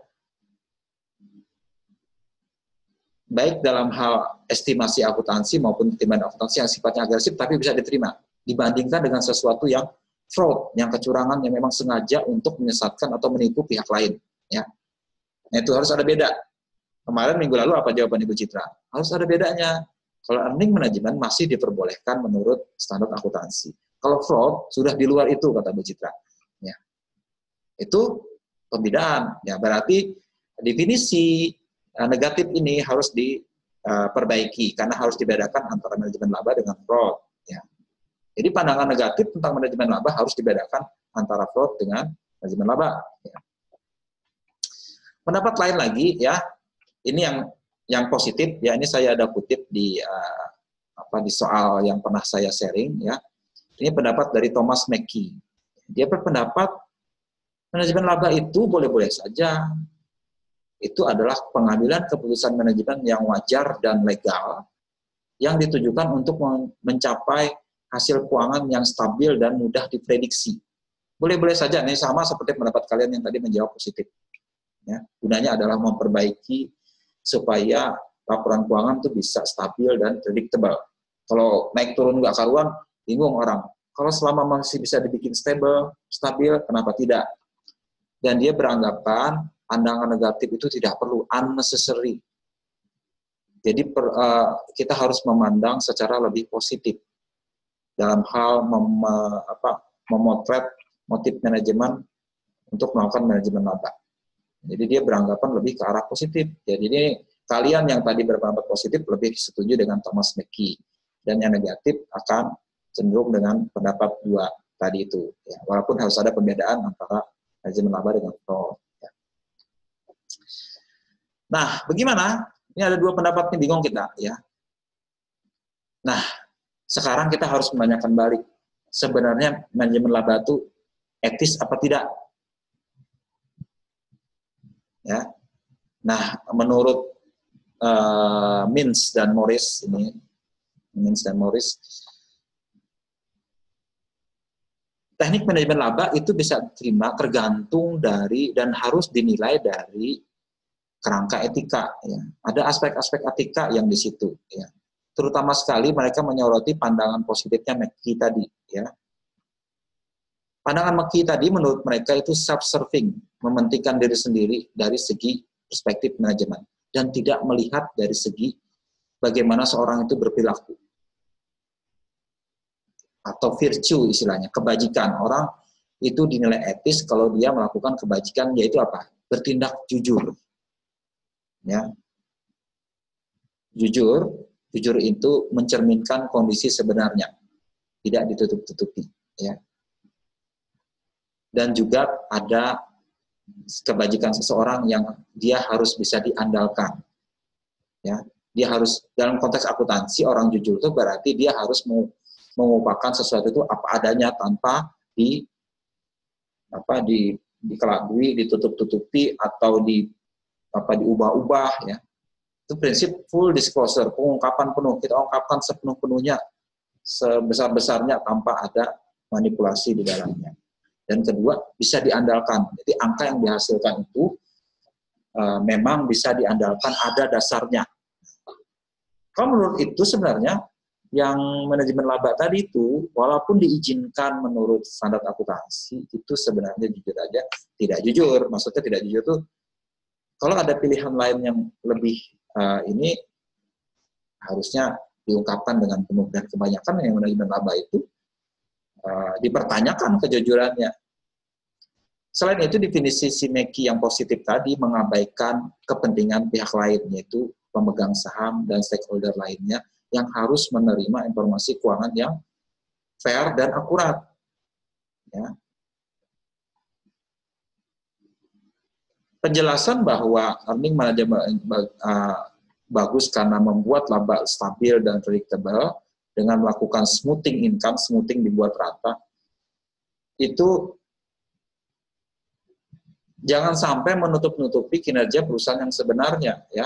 Baik dalam hal estimasi akuntansi maupun timbangan akuntansi yang sifatnya agresif tapi bisa diterima dibandingkan dengan sesuatu yang fraud, yang kecurangan yang memang sengaja untuk menyesatkan atau menipu pihak lain. Ya. Nah, itu harus ada beda. Kemarin minggu lalu apa jawaban Ibu Citra? Harus ada bedanya. Kalau earning management masih diperbolehkan menurut standar akuntansi. Kalau fraud sudah di luar itu, kata Bu Citra. Ya. Itu pembedaan. Ya, berarti definisi uh, negatif ini harus diperbaiki karena harus dibedakan antara manajemen laba dengan fraud. Ya. Jadi pandangan negatif tentang manajemen laba harus dibedakan antara fraud dengan manajemen laba. Ya. Pendapat lain lagi, ya, ini yang yang positif, ya, ini saya ada kutip di uh, apa di soal yang pernah saya sharing, ya. Ini pendapat dari Thomas Mackey. Dia berpendapat manajemen laba itu boleh-boleh saja. Itu adalah pengambilan keputusan manajemen yang wajar dan legal yang ditujukan untuk mencapai hasil keuangan yang stabil dan mudah diprediksi. Boleh-boleh saja, ini sama seperti pendapat kalian yang tadi menjawab positif. Ya, gunanya adalah memperbaiki supaya laporan keuangan itu bisa stabil dan predictable. Kalau naik turun nggak karuan, bingung orang. Kalau selama masih bisa dibikin stable, stabil, kenapa tidak? Dan dia beranggapan pandangan negatif itu tidak perlu, unnecessary. Jadi per, uh, kita harus memandang secara lebih positif dalam hal mem, apa, memotret motif manajemen untuk melakukan manajemen laba. Jadi dia beranggapan lebih ke arah positif. Jadi ini kalian yang tadi berpendapat positif lebih setuju dengan Thomas Mackey, dan yang negatif akan cenderung dengan pendapat dua tadi itu. Ya, walaupun harus ada pembedaan antara manajemen laba dengan fraud. Ya. Nah, bagaimana? Ini ada dua pendapat nih, bingung kita, ya. Nah, sekarang kita harus menanyakan balik. Sebenarnya manajemen laba itu etis apa tidak? Ya. Nah, menurut uh, Mintz dan Morris ini, Mintz dan Morris, teknik manajemen laba itu bisa diterima tergantung dari dan harus dinilai dari kerangka etika. Ya. Ada aspek-aspek etika yang di situ. Ya. Terutama sekali mereka menyoroti pandangan positifnya Mackey tadi. Ya. Pandangan Mackey tadi menurut mereka itu self-serving, mementingkan diri sendiri dari segi perspektif manajemen dan tidak melihat dari segi bagaimana seorang itu berperilaku atau virtue istilahnya, kebajikan. Orang itu dinilai etis kalau dia melakukan kebajikan, yaitu apa? Bertindak jujur. Ya. Jujur, jujur itu mencerminkan kondisi sebenarnya, tidak ditutup-tutupi. Ya. Dan juga ada kebajikan seseorang yang dia harus bisa diandalkan. Ya, dia harus, dalam konteks akuntansi, orang jujur itu berarti dia harus mengupakan sesuatu itu apa adanya tanpa di apa di dikelabui, ditutup-tutupi atau di apa diubah-ubah, ya. Itu prinsip full disclosure, pengungkapan penuh. Kita ungkapkan sepenuh-penuhnya, sebesar-besarnya tanpa ada manipulasi di dalamnya. Dan kedua, bisa diandalkan. Jadi angka yang dihasilkan itu uh, memang bisa diandalkan, ada dasarnya. Kalau menurut itu sebenarnya yang manajemen laba tadi itu, walaupun diizinkan menurut standar akuntansi, itu sebenarnya jujur aja tidak jujur. Maksudnya tidak jujur itu, kalau ada pilihan lain yang lebih uh, ini, harusnya diungkapkan dengan penuh. Dan kebanyakan yang manajemen laba itu Uh, dipertanyakan kejujurannya. Selain itu, definisi si Mackey yang positif tadi mengabaikan kepentingan pihak lain, yaitu pemegang saham dan stakeholder lainnya yang harus menerima informasi keuangan yang fair dan akurat. Ya. Penjelasan bahwa earning management uh, bagus karena membuat laba stabil dan predictable dengan melakukan smoothing income, smoothing dibuat rata, itu jangan sampai menutup-nutupi kinerja perusahaan yang sebenarnya, ya.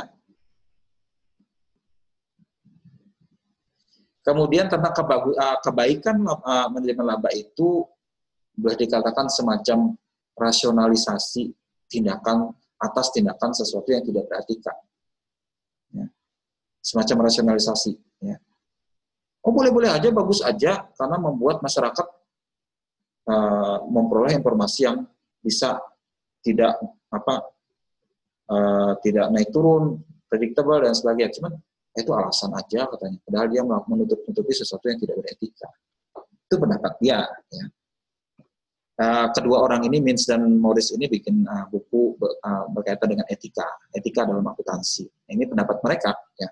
Kemudian tentang kebaikan manajemen laba itu boleh dikatakan semacam rasionalisasi tindakan atas tindakan sesuatu yang tidak beretika. Ya. Semacam rasionalisasi. Ya. Oh boleh-boleh aja, bagus aja, karena membuat masyarakat uh, memperoleh informasi yang bisa tidak apa uh, tidak naik turun, predictable dan sebagainya. Cuman itu alasan aja katanya. Padahal dia menutup-nutupi sesuatu yang tidak beretika. Itu pendapat dia. Ya. Uh, kedua orang ini, Mintz dan Morris ini bikin uh, buku uh, berkaitan dengan etika, etika dalam akuntansi. Ini pendapat mereka. Ya.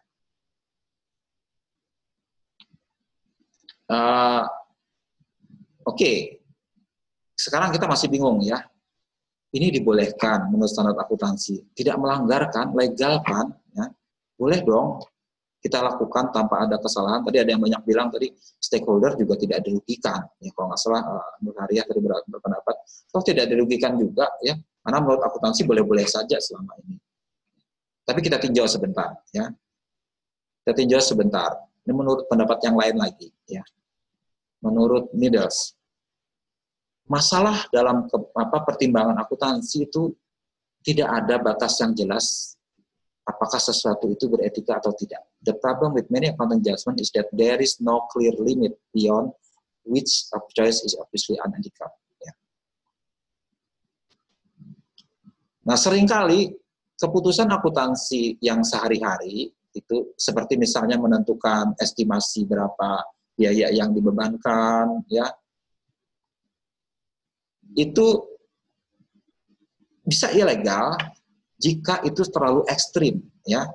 Uh, Oke, okay. Sekarang kita masih bingung ya. Ini dibolehkan menurut standar akuntansi, tidak melanggar kan, legal kan? Ya. Boleh dong kita lakukan tanpa ada kesalahan. Tadi ada yang banyak bilang tadi stakeholder juga tidak dirugikan. Ya, kalau nggak salah Nur Haria tadi berpendapat, toh tidak dirugikan juga ya. Karena menurut akuntansi boleh-boleh saja selama ini. Tapi kita tinjau sebentar ya. Kita tinjau sebentar. Ini menurut pendapat yang lain lagi ya. Menurut Needles, masalah dalam ke, apa, pertimbangan akuntansi itu tidak ada batas yang jelas apakah sesuatu itu beretika atau tidak. The problem with many accounting judgment is that there is no clear limit beyond which of choice is obviously unethical. Ya. Nah, seringkali keputusan akuntansi yang sehari-hari itu seperti misalnya menentukan estimasi berapa biaya yang dibebankan, ya, itu bisa ilegal jika itu terlalu ekstrim, ya,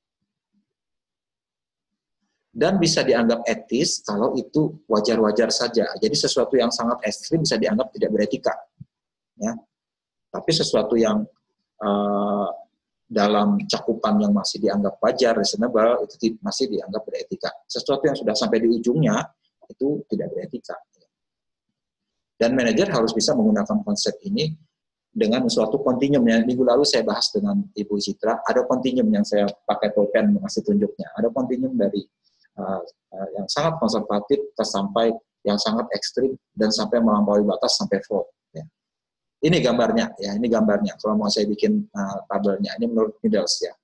dan bisa dianggap etis kalau itu wajar-wajar saja. Jadi sesuatu yang sangat ekstrim bisa dianggap tidak beretika, ya. Tapi sesuatu yang uh, dalam cakupan yang masih dianggap wajar, reasonable, itu masih dianggap beretika. Sesuatu yang sudah sampai di ujungnya itu tidak beretika. Dan manajer harus bisa menggunakan konsep ini dengan suatu kontinum. Minggu lalu saya bahas dengan Ibu Citra, ada kontinum yang saya pakai pulpen mengasih tunjuknya. Ada kontinum dari uh, uh, yang sangat konservatif ke sampai yang sangat ekstrim dan sampai melampaui batas sampai fraud. Ya. Ini gambarnya, ya. Ini gambarnya. Kalau mau saya bikin uh, tabelnya, ini menurut Needles ya.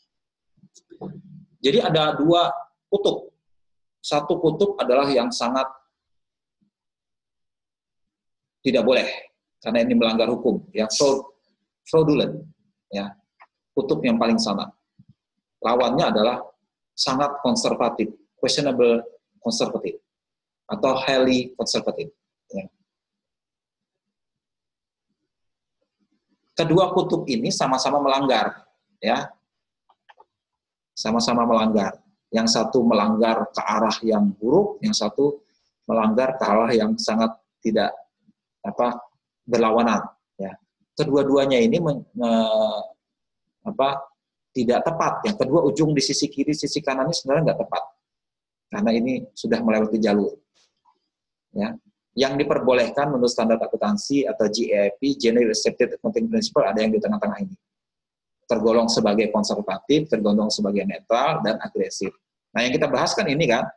Jadi ada dua kutub. Satu kutub adalah yang sangat tidak boleh, karena ini melanggar hukum, yang fraudulent, ya, kutub yang paling sama. Lawannya adalah sangat konservatif, questionable conservative, atau highly conservative. Ya. Kedua kutub ini sama-sama melanggar, ya, sama-sama melanggar. Yang satu melanggar ke arah yang buruk, yang satu melanggar ke arah yang sangat tidak apa berlawanan, ya. Kedua-duanya ini men, me, apa tidak tepat. Yang kedua, ujung di sisi kiri, sisi kanan ini sebenarnya nggak tepat karena ini sudah melewati jalur, ya. Yang diperbolehkan menurut standar akuntansi atau G A A P, Generally Accepted Accounting Principle, ada yang di tengah-tengah ini, tergolong sebagai konservatif, tergolong sebagai netral dan agresif. Nah, yang kita bahas kan ini kan,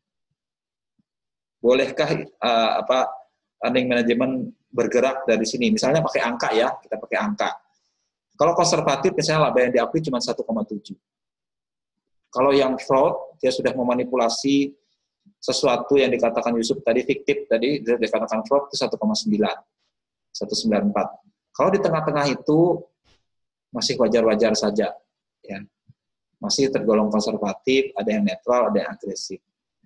bolehkah uh, apa earning management bergerak dari sini, misalnya pakai angka ya, kita pakai angka. Kalau konservatif, misalnya laba yang diakui cuma satu koma tujuh. Kalau yang fraud, dia sudah memanipulasi sesuatu yang dikatakan Yusuf tadi, fiktif tadi, dia dikatakan fraud itu satu koma sembilan, satu koma sembilan empat. Kalau di tengah-tengah itu, masih wajar-wajar saja, ya. Masih tergolong konservatif, ada yang netral, ada yang agresif.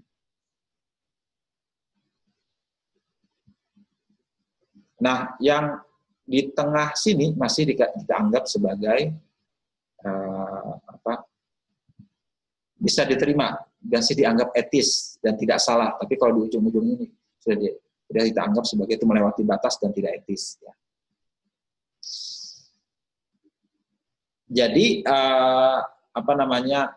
Nah, yang di tengah sini masih kita anggap sebagai uh, apa, bisa diterima, masih dianggap etis dan tidak salah. Tapi kalau di ujung-ujung ini sudah, di, sudah kita anggap sebagai itu melewati batas dan tidak etis. Ya. Jadi uh, apa namanya?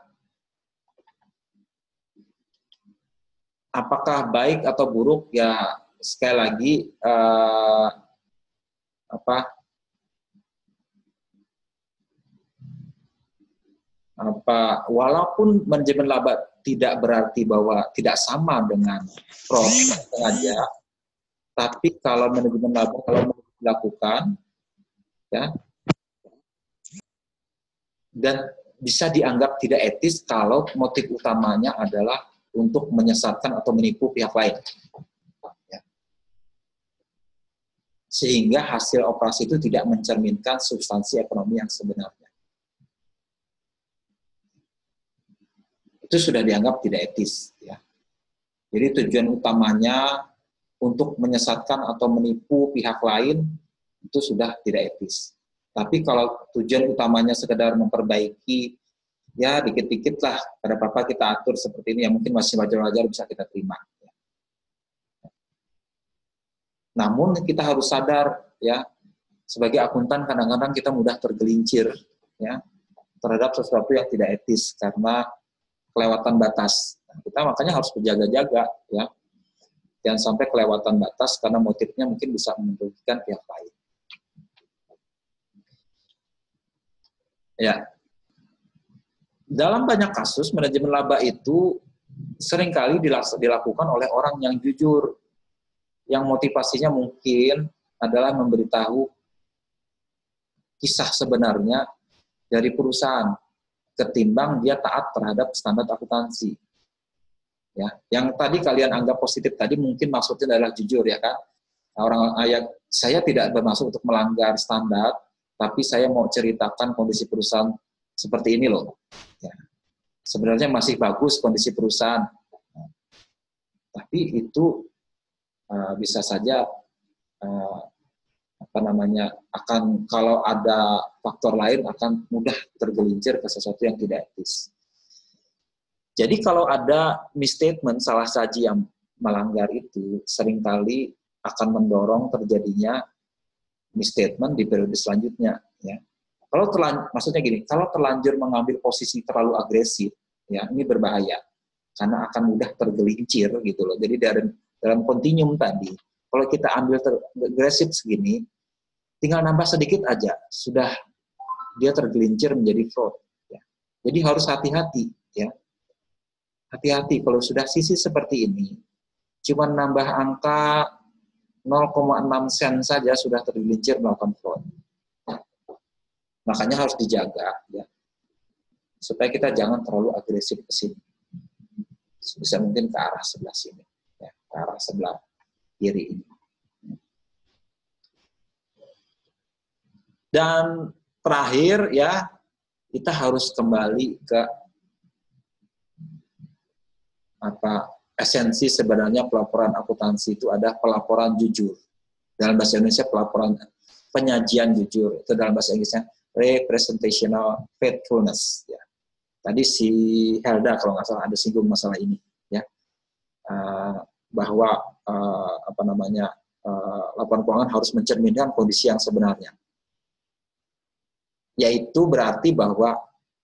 Apakah baik atau buruk? Ya, sekali lagi uh, apa apa walaupun manajemen laba tidak berarti bahwa tidak sama dengan fraud sengaja, tapi kalau manajemen laba kalau dilakukan ya. Dan bisa dianggap tidak etis kalau motif utamanya adalah untuk menyesatkan atau menipu pihak lain. Ya. Sehingga hasil operasi itu tidak mencerminkan substansi ekonomi yang sebenarnya. Itu sudah dianggap tidak etis. Ya. Jadi tujuan utamanya untuk menyesatkan atau menipu pihak lain itu sudah tidak etis. Tapi kalau tujuan utamanya sekedar memperbaiki, ya dikit-dikit lah, pada papa kita atur seperti ini, yang mungkin masih wajar-wajar bisa kita terima. Namun kita harus sadar, ya, sebagai akuntan kadang-kadang kita mudah tergelincir, ya, terhadap sesuatu yang tidak etis karena kelewatan batas. Nah, kita makanya harus berjaga-jaga, ya, jangan sampai kelewatan batas karena motifnya mungkin bisa merugikan pihak lain. Ya, dalam banyak kasus manajemen laba itu seringkali dilakukan oleh orang yang jujur, yang motivasinya mungkin adalah memberitahu kisah sebenarnya dari perusahaan, ketimbang dia taat terhadap standar akuntansi. Ya, yang tadi kalian anggap positif tadi mungkin maksudnya adalah jujur, ya kan? Orang ayat saya tidak bermaksud untuk melanggar standar, tapi saya mau ceritakan kondisi perusahaan seperti ini loh. Ya. Sebenarnya masih bagus kondisi perusahaan, nah, tapi itu uh, bisa saja uh, apa namanya akan kalau ada faktor lain akan mudah tergelincir ke sesuatu yang tidak etis. Jadi kalau ada misstatement salah saji yang melanggar itu seringkali akan mendorong terjadinya misstatement di periode selanjutnya, ya. Kalau terlanjur, maksudnya gini, kalau terlanjur mengambil posisi terlalu agresif, ya ini berbahaya karena akan mudah tergelincir gitu loh. Jadi dalam dalam kontinum tadi, kalau kita ambil ter, agresif segini, tinggal nambah sedikit aja sudah dia tergelincir menjadi fraud. Ya. Jadi harus hati-hati, ya. Hati-hati kalau sudah sisi seperti ini, cuma nambah angka nol koma enam sen saja sudah tergelincir melakukan fraud. Makanya harus dijaga, ya, supaya kita jangan terlalu agresif ke sini. Bisa mungkin ke arah sebelah sini, ya, ke arah sebelah kiri ini. Dan terakhir, ya, kita harus kembali ke apa esensi sebenarnya pelaporan akuntansi itu ada pelaporan jujur. Dalam bahasa Indonesia pelaporan penyajian jujur, itu dalam bahasa Inggrisnya representational faithfulness. Ya. Tadi si Helda kalau nggak salah ada singgung masalah ini, ya, uh, bahwa uh, apa namanya uh, laporan keuangan harus mencerminkan kondisi yang sebenarnya. Yaitu berarti bahwa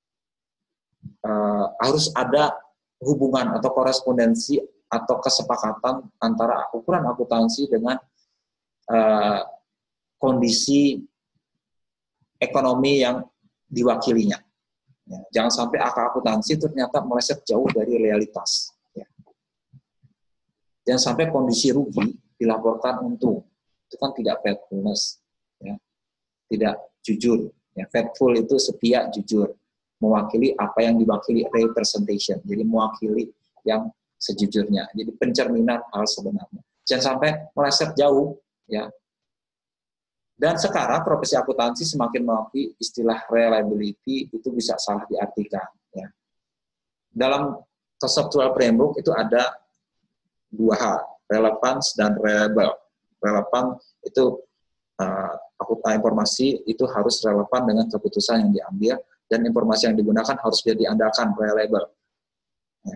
uh, harus ada hubungan atau korespondensi atau kesepakatan antara ukuran akuntansi dengan uh, kondisi ekonomi yang diwakilinya. Ya, jangan sampai angka akuntansi ternyata meleset jauh dari realitas. Ya. Jangan sampai kondisi rugi dilaporkan untung. Itu kan tidak faithfulness. Ya. Tidak jujur. Ya. Faithful itu setia, jujur. Mewakili apa yang diwakili, representation. Jadi mewakili yang sejujurnya. Jadi pencerminan hal sebenarnya. Jangan sampai meleset jauh. Ya. Dan sekarang profesi akuntansi semakin mengakui istilah reliability itu bisa salah diartikan. Ya. Dalam conceptual framework itu ada dua hal, relevance dan reliable. Relevan itu uh, informasi itu harus relevan dengan keputusan yang diambil dan informasi yang digunakan harus bisa diandalkan, reliable. Ya.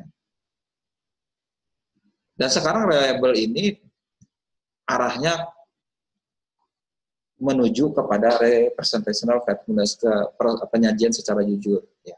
Dan sekarang reliable ini arahnya menuju kepada representational faithfulness, ke penyajian secara jujur. Ya.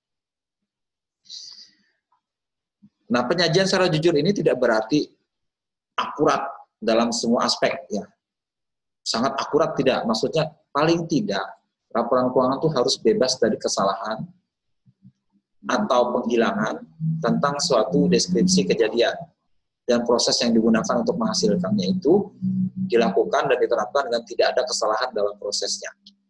Nah, penyajian secara jujur ini tidak berarti akurat dalam semua aspek. Ya. Sangat akurat tidak, maksudnya paling tidak laporan keuangan itu harus bebas dari kesalahan atau penghilangan tentang suatu deskripsi kejadian. Dan proses yang digunakan untuk menghasilkannya itu dilakukan dan diterapkan dengan tidak ada kesalahan dalam prosesnya.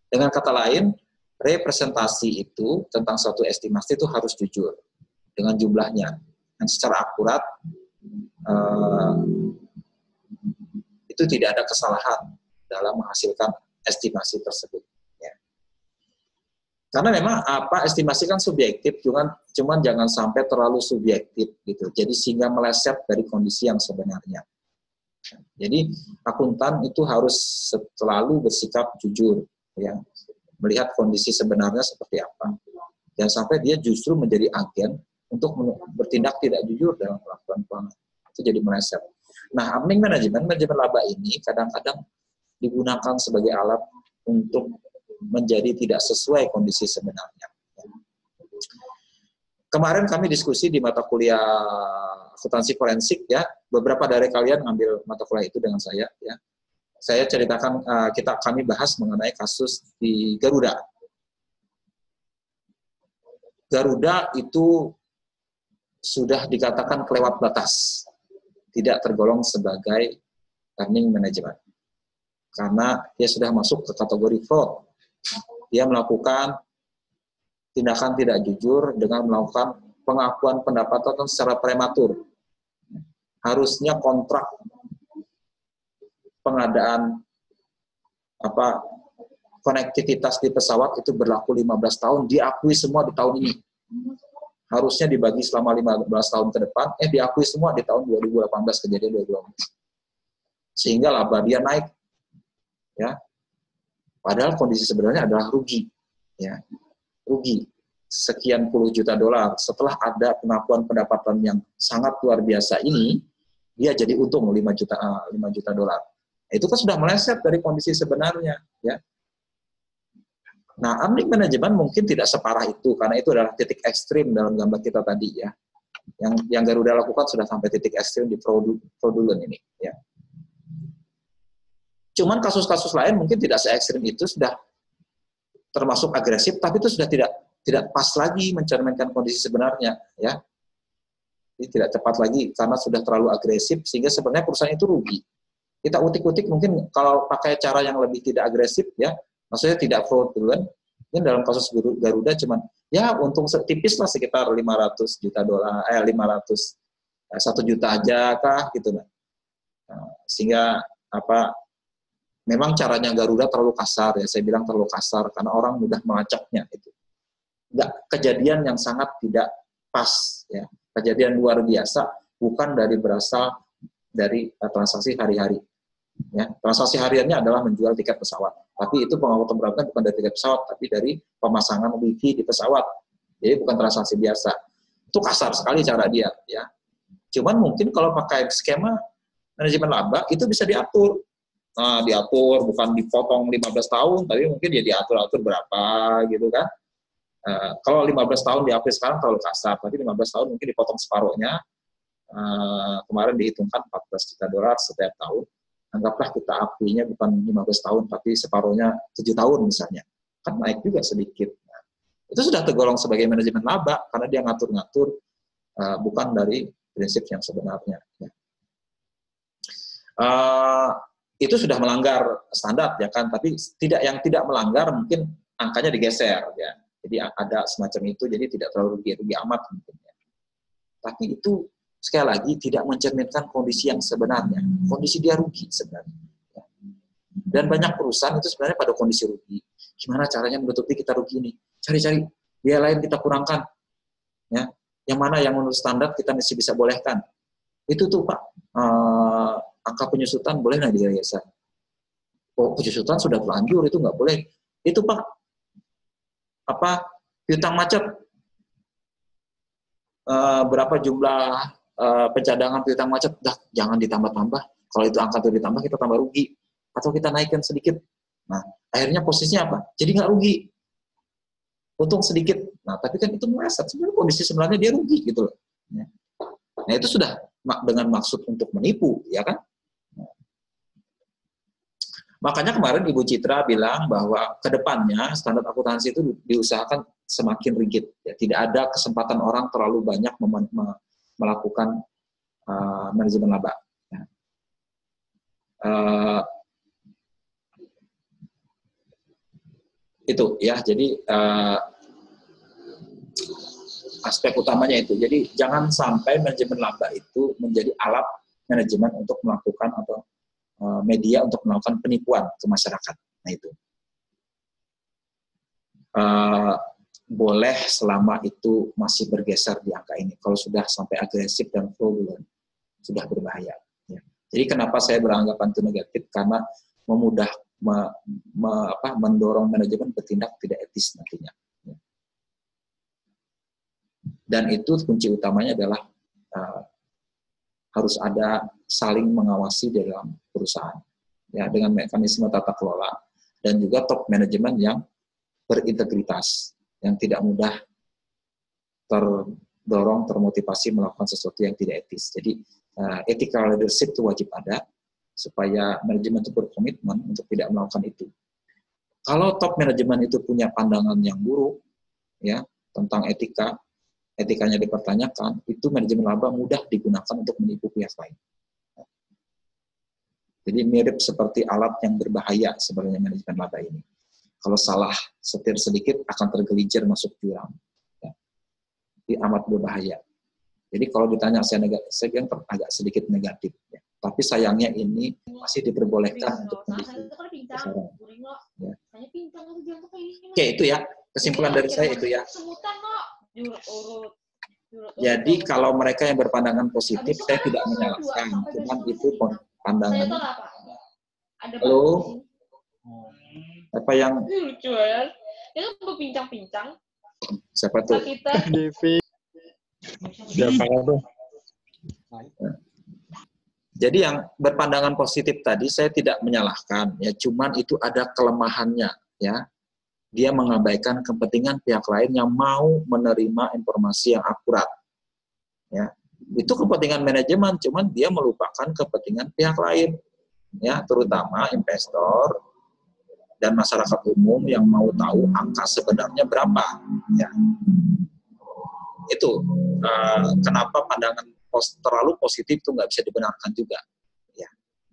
Dengan kata lain, representasi itu tentang suatu estimasi itu harus jujur dengan jumlahnya dan secara akurat. Uh, itu tidak ada kesalahan dalam menghasilkan estimasi tersebut. Ya. Karena memang apa estimasi kan subjektif, cuman cuman jangan sampai terlalu subjektif gitu. Jadi sehingga meleset dari kondisi yang sebenarnya. Jadi akuntan itu harus selalu bersikap jujur, ya, melihat kondisi sebenarnya seperti apa. Jangan sampai dia justru menjadi agen untuk bertindak tidak jujur dalam melakukan keuangan. Itu jadi meleset. Nah, earning management, manajemen laba ini kadang-kadang digunakan sebagai alat untuk menjadi tidak sesuai kondisi sebenarnya. Kemarin kami diskusi di mata kuliah akuntansi forensik, ya, beberapa dari kalian ngambil mata kuliah itu dengan saya, ya. Saya ceritakan, kita kami bahas mengenai kasus di Garuda. Garuda itu sudah dikatakan kelewat batas, tidak tergolong sebagai earning management. Karena dia sudah masuk ke kategori fraud. Dia melakukan tindakan tidak jujur dengan melakukan pengakuan pendapatan secara prematur. Harusnya kontrak pengadaan apa konektivitas di pesawat itu berlaku lima belas tahun, diakui semua di tahun ini. Harusnya dibagi selama lima belas tahun ke depan, eh diakui semua di tahun dua ribu delapan belas, kejadian dua ribu delapan belas. Sehingga laba dia naik. Ya. Padahal kondisi sebenarnya adalah rugi. Ya. Rugi sekian puluh juta dolar. Setelah ada pengakuan pendapatan yang sangat luar biasa ini, dia jadi untung lima juta lima juta dolar. Itu kan sudah meleset dari kondisi sebenarnya, ya. Nah, earning management mungkin tidak separah itu, karena itu adalah titik ekstrim dalam gambar kita tadi, ya. Yang yang Garuda lakukan sudah sampai titik ekstrim di fraudulent ini, ya. Cuman kasus-kasus lain mungkin tidak se-ekstrim itu, sudah termasuk agresif, tapi itu sudah tidak tidak pas lagi mencerminkan kondisi sebenarnya, ya. Ini tidak tepat lagi karena sudah terlalu agresif sehingga sebenarnya perusahaan itu rugi. Kita utik-utik mungkin kalau pakai cara yang lebih tidak agresif, ya. Maksudnya tidak fraudulent, mungkin dalam kasus Garuda cuman ya untung tipis lah sekitar lima ratus juta dolar, eh lima ratus satu juta aja kah gitu, nah. Sehingga apa memang caranya Garuda terlalu kasar, ya, saya bilang terlalu kasar karena orang mudah melacaknya itu. Enggak, kejadian yang sangat tidak pas, ya. Kejadian luar biasa bukan dari berasal dari uh, transaksi hari-hari. Ya, transaksi hariannya adalah menjual tiket pesawat. Tapi itu pengakuan pendapatan bukan dari tiket pesawat, tapi dari pemasangan wifi di pesawat. Jadi bukan transaksi biasa. Itu kasar sekali cara dia, ya. Cuman mungkin kalau pakai skema manajemen laba itu bisa diatur. Nah, diatur bukan dipotong lima belas tahun, tapi mungkin dia diatur-atur berapa gitu kan. Uh, kalau lima belas tahun diakui sekarang terlalu kasar, tapi lima belas tahun mungkin dipotong separuhnya. Uh, kemarin dihitungkan empat belas juta dolar setiap tahun. Anggaplah kita akuinya bukan lima belas tahun, tapi separuhnya tujuh tahun misalnya. Kan naik juga sedikit. Nah, itu sudah tergolong sebagai manajemen laba, karena dia ngatur-ngatur, uh, bukan dari prinsip yang sebenarnya. Ya. Uh, itu sudah melanggar standar, ya kan? Tapi tidak yang tidak melanggar mungkin angkanya digeser, ya. Jadi ada semacam itu, jadi tidak terlalu rugi-rugi amat mungkin. Ya. Tapi itu sekali lagi tidak mencerminkan kondisi yang sebenarnya. Kondisi dia rugi sebenarnya. Dan banyak perusahaan itu sebenarnya pada kondisi rugi. Gimana caranya menutupi kita rugi ini? Cari-cari biaya lain kita kurangkan. Ya, yang mana yang menurut standar kita masih bisa bolehkan. Itu tuh Pak, eh, angka penyusutan boleh nggak digeser? Oh, penyusutan sudah terlanjur, itu nggak boleh. Itu Pak, apa piutang macet? Eh, berapa jumlah Uh, pencadangan piutang macet, dah jangan ditambah-tambah. Kalau itu angka itu ditambah, kita tambah rugi. Atau kita naikkan sedikit. Nah, akhirnya posisinya apa? Jadi nggak rugi. Untung sedikit. Nah, tapi kan itu meleset. Sebenarnya kondisi sebenarnya dia rugi gitu loh. Nah, itu sudah dengan maksud untuk menipu, ya kan? Makanya kemarin Ibu Citra bilang bahwa ke depannya standar akuntansi itu diusahakan semakin rigid. Ya, tidak ada kesempatan orang terlalu banyak mem- melakukan uh, manajemen laba. Ya. Uh, Itu ya, jadi uh, aspek utamanya itu. Jadi jangan sampai manajemen laba itu menjadi alat manajemen untuk melakukan atau uh, media untuk melakukan penipuan ke masyarakat. Nah itu. Uh, boleh selama itu masih bergeser di angka ini. Kalau sudah sampai agresif dan fraudulent, sudah berbahaya. Ya. Jadi kenapa saya beranggapan itu negatif? Karena memudah me, me, apa, mendorong manajemen bertindak tidak etis nantinya. Ya. Dan itu kunci utamanya adalah uh, harus ada saling mengawasi dalam perusahaan, ya, dengan mekanisme tata kelola dan juga top manajemen yang berintegritas, yang tidak mudah terdorong, termotivasi melakukan sesuatu yang tidak etis. Jadi uh, ethical leadership itu wajib ada supaya manajemen itu berkomitmen untuk tidak melakukan itu. Kalau top manajemen itu punya pandangan yang buruk, ya, tentang etika, etikanya dipertanyakan, itu manajemen laba mudah digunakan untuk menipu pihak lain. Jadi mirip seperti alat yang berbahaya sebenarnya manajemen laba ini. Kalau salah setir sedikit akan tergelincir masuk jurang. Ya. Ini amat berbahaya. Jadi kalau ditanya saya negatif, saya yang agak sedikit negatif. Ya. Tapi sayangnya ini masih diperbolehkan untuk menipu pasaran. Ya. Oke, itu ya. Kesimpulan dari saya itu ya. Jadi kalau mereka yang berpandangan positif, saya tidak menyalahkan. Cuman itu pandangan. Halo? Apa yang lucu ya? Dia kan berbincang-bincang. Siapa tuh? Devi. Siapa tuh? Jadi yang berpandangan positif tadi saya tidak menyalahkan, ya, cuman itu ada kelemahannya, ya. Dia mengabaikan kepentingan pihak lain yang mau menerima informasi yang akurat. Ya. Itu kepentingan manajemen, cuman dia melupakan kepentingan pihak lain, ya, terutama investor dan masyarakat umum yang mau tahu angka sebenarnya berapa. Ya. Itu uh, kenapa pandangan pos, terlalu positif itu nggak bisa dibenarkan juga. Ya.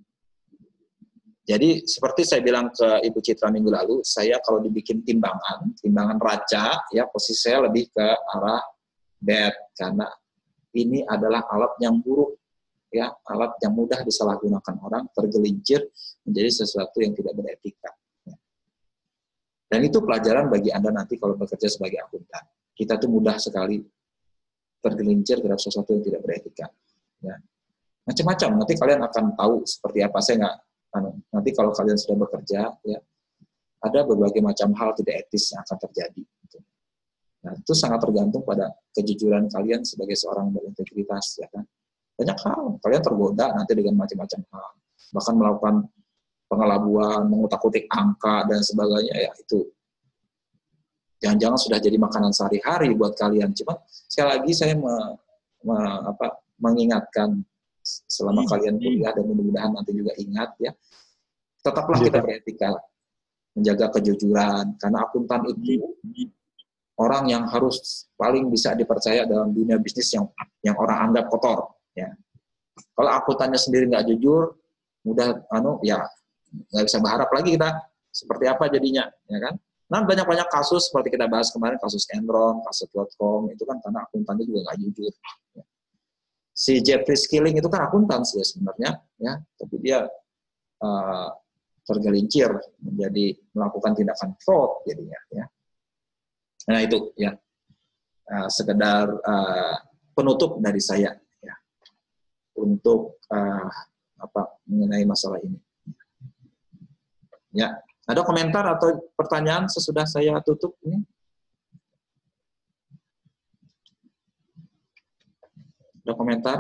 Jadi seperti saya bilang ke Ibu Citra minggu lalu, saya kalau dibikin timbangan, timbangan raca, ya posisi saya lebih ke arah bad, karena ini adalah alat yang buruk, ya, alat yang mudah disalahgunakan orang, tergelincir menjadi sesuatu yang tidak beretika. Dan itu pelajaran bagi Anda nanti kalau bekerja sebagai akuntan. Kita tuh mudah sekali tergelincir terhadap sesuatu yang tidak beretika. Ya. Macam-macam, nanti kalian akan tahu seperti apa. Saya nggak, nanti kalau kalian sudah bekerja, ya, ada berbagai macam hal tidak etis yang akan terjadi. Nah, itu sangat tergantung pada kejujuran kalian sebagai seorang berintegritas. Ya kan? Banyak hal, kalian tergoda nanti dengan macam-macam hal. Bahkan melakukan pengelabuan, mengutak-utik angka, dan sebagainya, ya itu jangan-jangan sudah jadi makanan sehari-hari buat kalian. Cuma sekali lagi saya me, me, apa, mengingatkan selama kalian kuliah, dan mudah-mudahan nanti juga ingat, ya, tetaplah kita beretika, menjaga kejujuran, karena akuntan itu orang yang harus paling bisa dipercaya dalam dunia bisnis yang yang orang anggap kotor. Ya. Kalau akuntannya sendiri nggak jujur, mudah, anu, ya, nggak bisa berharap lagi kita seperti apa jadinya, ya kan? Nah, banyak-banyak kasus seperti kita bahas kemarin, kasus Enron, kasus Dotcom, itu kan karena akuntannya juga nggak jujur. Ya. Si Jeffrey Skilling itu kan akuntan sih sebenarnya, ya, tapi dia uh, tergelincir menjadi melakukan tindakan fraud jadinya, ya. Nah itu, ya, uh, sekedar uh, penutup dari saya, ya, untuk uh, apa mengenai masalah ini. Ya, ada komentar atau pertanyaan sesudah saya tutup ini? Ada komentar?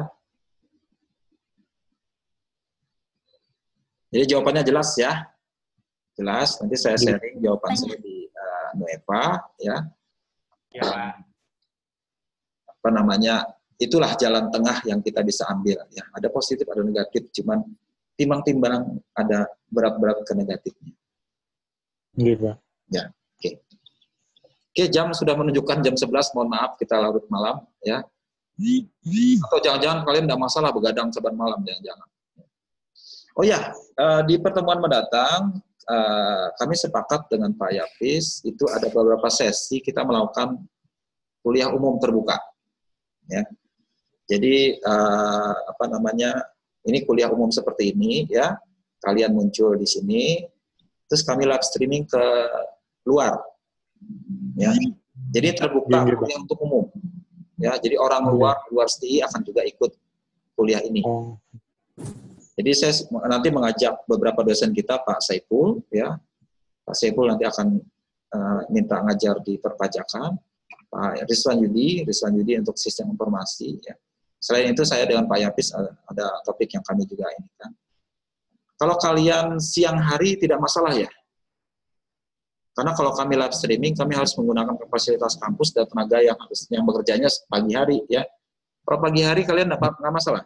Jadi jawabannya jelas ya, jelas. Nanti saya sharing jawaban saya di uh, Nueva, ya. Ya. Apa namanya? Itulah jalan tengah yang kita bisa ambil. Ya, ada positif, ada negatif. Cuman timbang-timbang ada berat-berat ke negatifnya. Iya, Pak. Ya, oke. Okay. Oke, okay, jam sudah menunjukkan jam sebelas, mohon maaf kita larut malam, ya. Atau jangan-jangan kalian tidak masalah begadang saban malam, jangan-jangan. Oh ya, di pertemuan mendatang uh, kami sepakat dengan Pak Yapis, itu ada beberapa sesi kita melakukan kuliah umum terbuka. Ya. Jadi uh, apa namanya, ini kuliah umum seperti ini, ya. Kalian muncul di sini, terus kami live streaming ke luar. Ya. Jadi terbuka kuliah untuk umum. Ya, jadi orang luar luar S T I akan juga ikut kuliah ini. Oh. Jadi saya nanti mengajak beberapa dosen kita, Pak Saiful, ya, Pak Saiful nanti akan uh, minta ngajar di perpajakan, Pak Rizwan Yudi, Rizwan Yudi untuk sistem informasi. Ya. Selain itu saya dengan Pak Yapis ada, ada topik yang kami juga ini kan. Kalau kalian siang hari tidak masalah ya, karena kalau kami live streaming kami harus menggunakan fasilitas kampus dan tenaga yang harus yang bekerjanya pagi hari ya. Kalau pagi hari kalian dapat nggak masalah?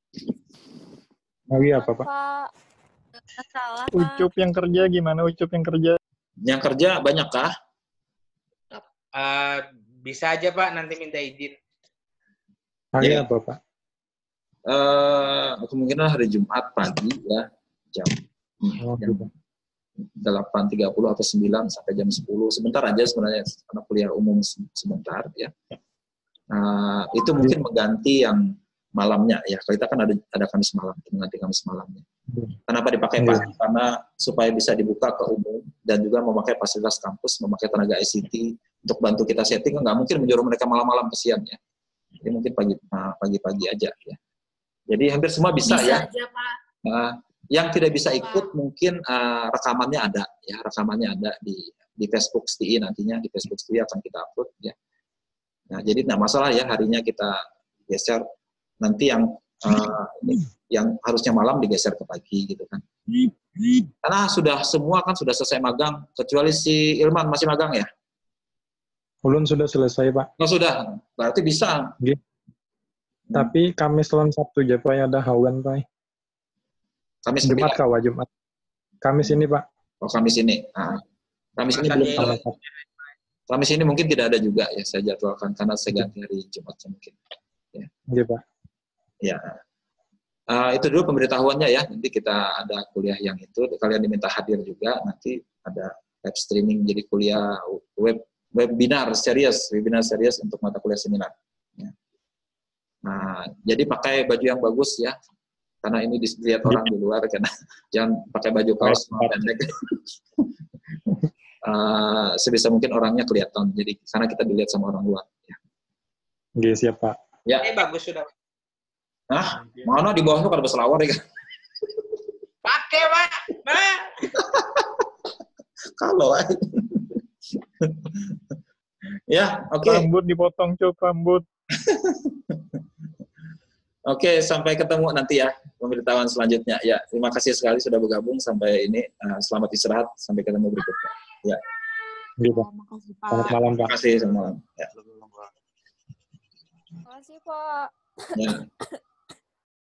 Lagi apa, Pak? Masalah, Pak. Ucup yang kerja gimana? Ucup yang kerja? Yang kerja banyak kah? Uh, bisa aja Pak, nanti minta izin. Hari Ya. apa, Pak? Uh, kemungkinan hari Jumat pagi ya, jam, Oh, jam delapan tiga puluh atau sembilan sampai jam sepuluh. Sebentar aja sebenarnya, karena kuliah umum sebentar ya. Uh, itu mungkin mengganti yang malamnya ya. Kita kan ada ada Kamis malam, mengganti Kamis malamnya. Kenapa dipakai Iya. pagi? Karena supaya bisa dibuka ke umum dan juga memakai fasilitas kampus, memakai tenaga I C T untuk bantu kita setting. Nggak mungkin menyuruh mereka malam-malam kesian ya. Jadi mungkin pagi pagi-pagi aja ya. Jadi hampir semua bisa, Bisa ya. aja, Pak. Uh, yang tidak bisa ikut mungkin uh, rekamannya ada ya, rekamannya ada di di Facebook S T I nantinya, di Facebook S T I akan kita upload ya. Nah, jadi nggak masalah ya harinya kita geser. Nanti yang uh, yang harusnya malam digeser ke pagi gitu kan. Karena sudah semua kan sudah selesai magang, kecuali si Ilman masih magang ya? Ulun sudah selesai, Pak. Oh sudah, berarti bisa. Gitu. Hmm. Tapi Kamis lawan Sabtu aja, Pak, ada hawan, Pak. Kamis Jumat kawa Jumat. Kamis ini, Pak. Oh Kamis ini. Nah, Kamis ini belum tahu. Kamis ini mungkin tidak ada juga ya, saya jadwalkan karena saya ganti hari Jumat mungkin. Ya. Iya, Pak. Ya, uh, itu dulu pemberitahuannya ya. Nanti kita ada kuliah yang itu. Kalian diminta hadir juga. Nanti ada live streaming jadi kuliah web webinar serius, webinar serius untuk mata kuliah seminar. Ya. Nah, jadi pakai baju yang bagus ya. Karena ini dilihat orang di luar, karena jangan pakai baju kaos pendek. uh, sebisa mungkin orangnya kelihatan. Jadi karena kita dilihat sama orang luar. Ya. Oke, siap, Pak. Ya. Ini bagus sudah. Nah, mana di bawah tuh ada selawar ya kan? Pakai, Pak. Nah. Kalau ya, oke. Okay. Rambut dipotong, Cuk, rambut. Oke, okay, sampai ketemu nanti ya pemberitahuan selanjutnya. Ya, terima kasih sekali sudah bergabung sampai ini. Uh, selamat istirahat, sampai ketemu berikutnya. Ya. Gitu. Selamat malam, Pak. Terima kasih, selamat malam. Ya. Terima kasih, Pak. Ya.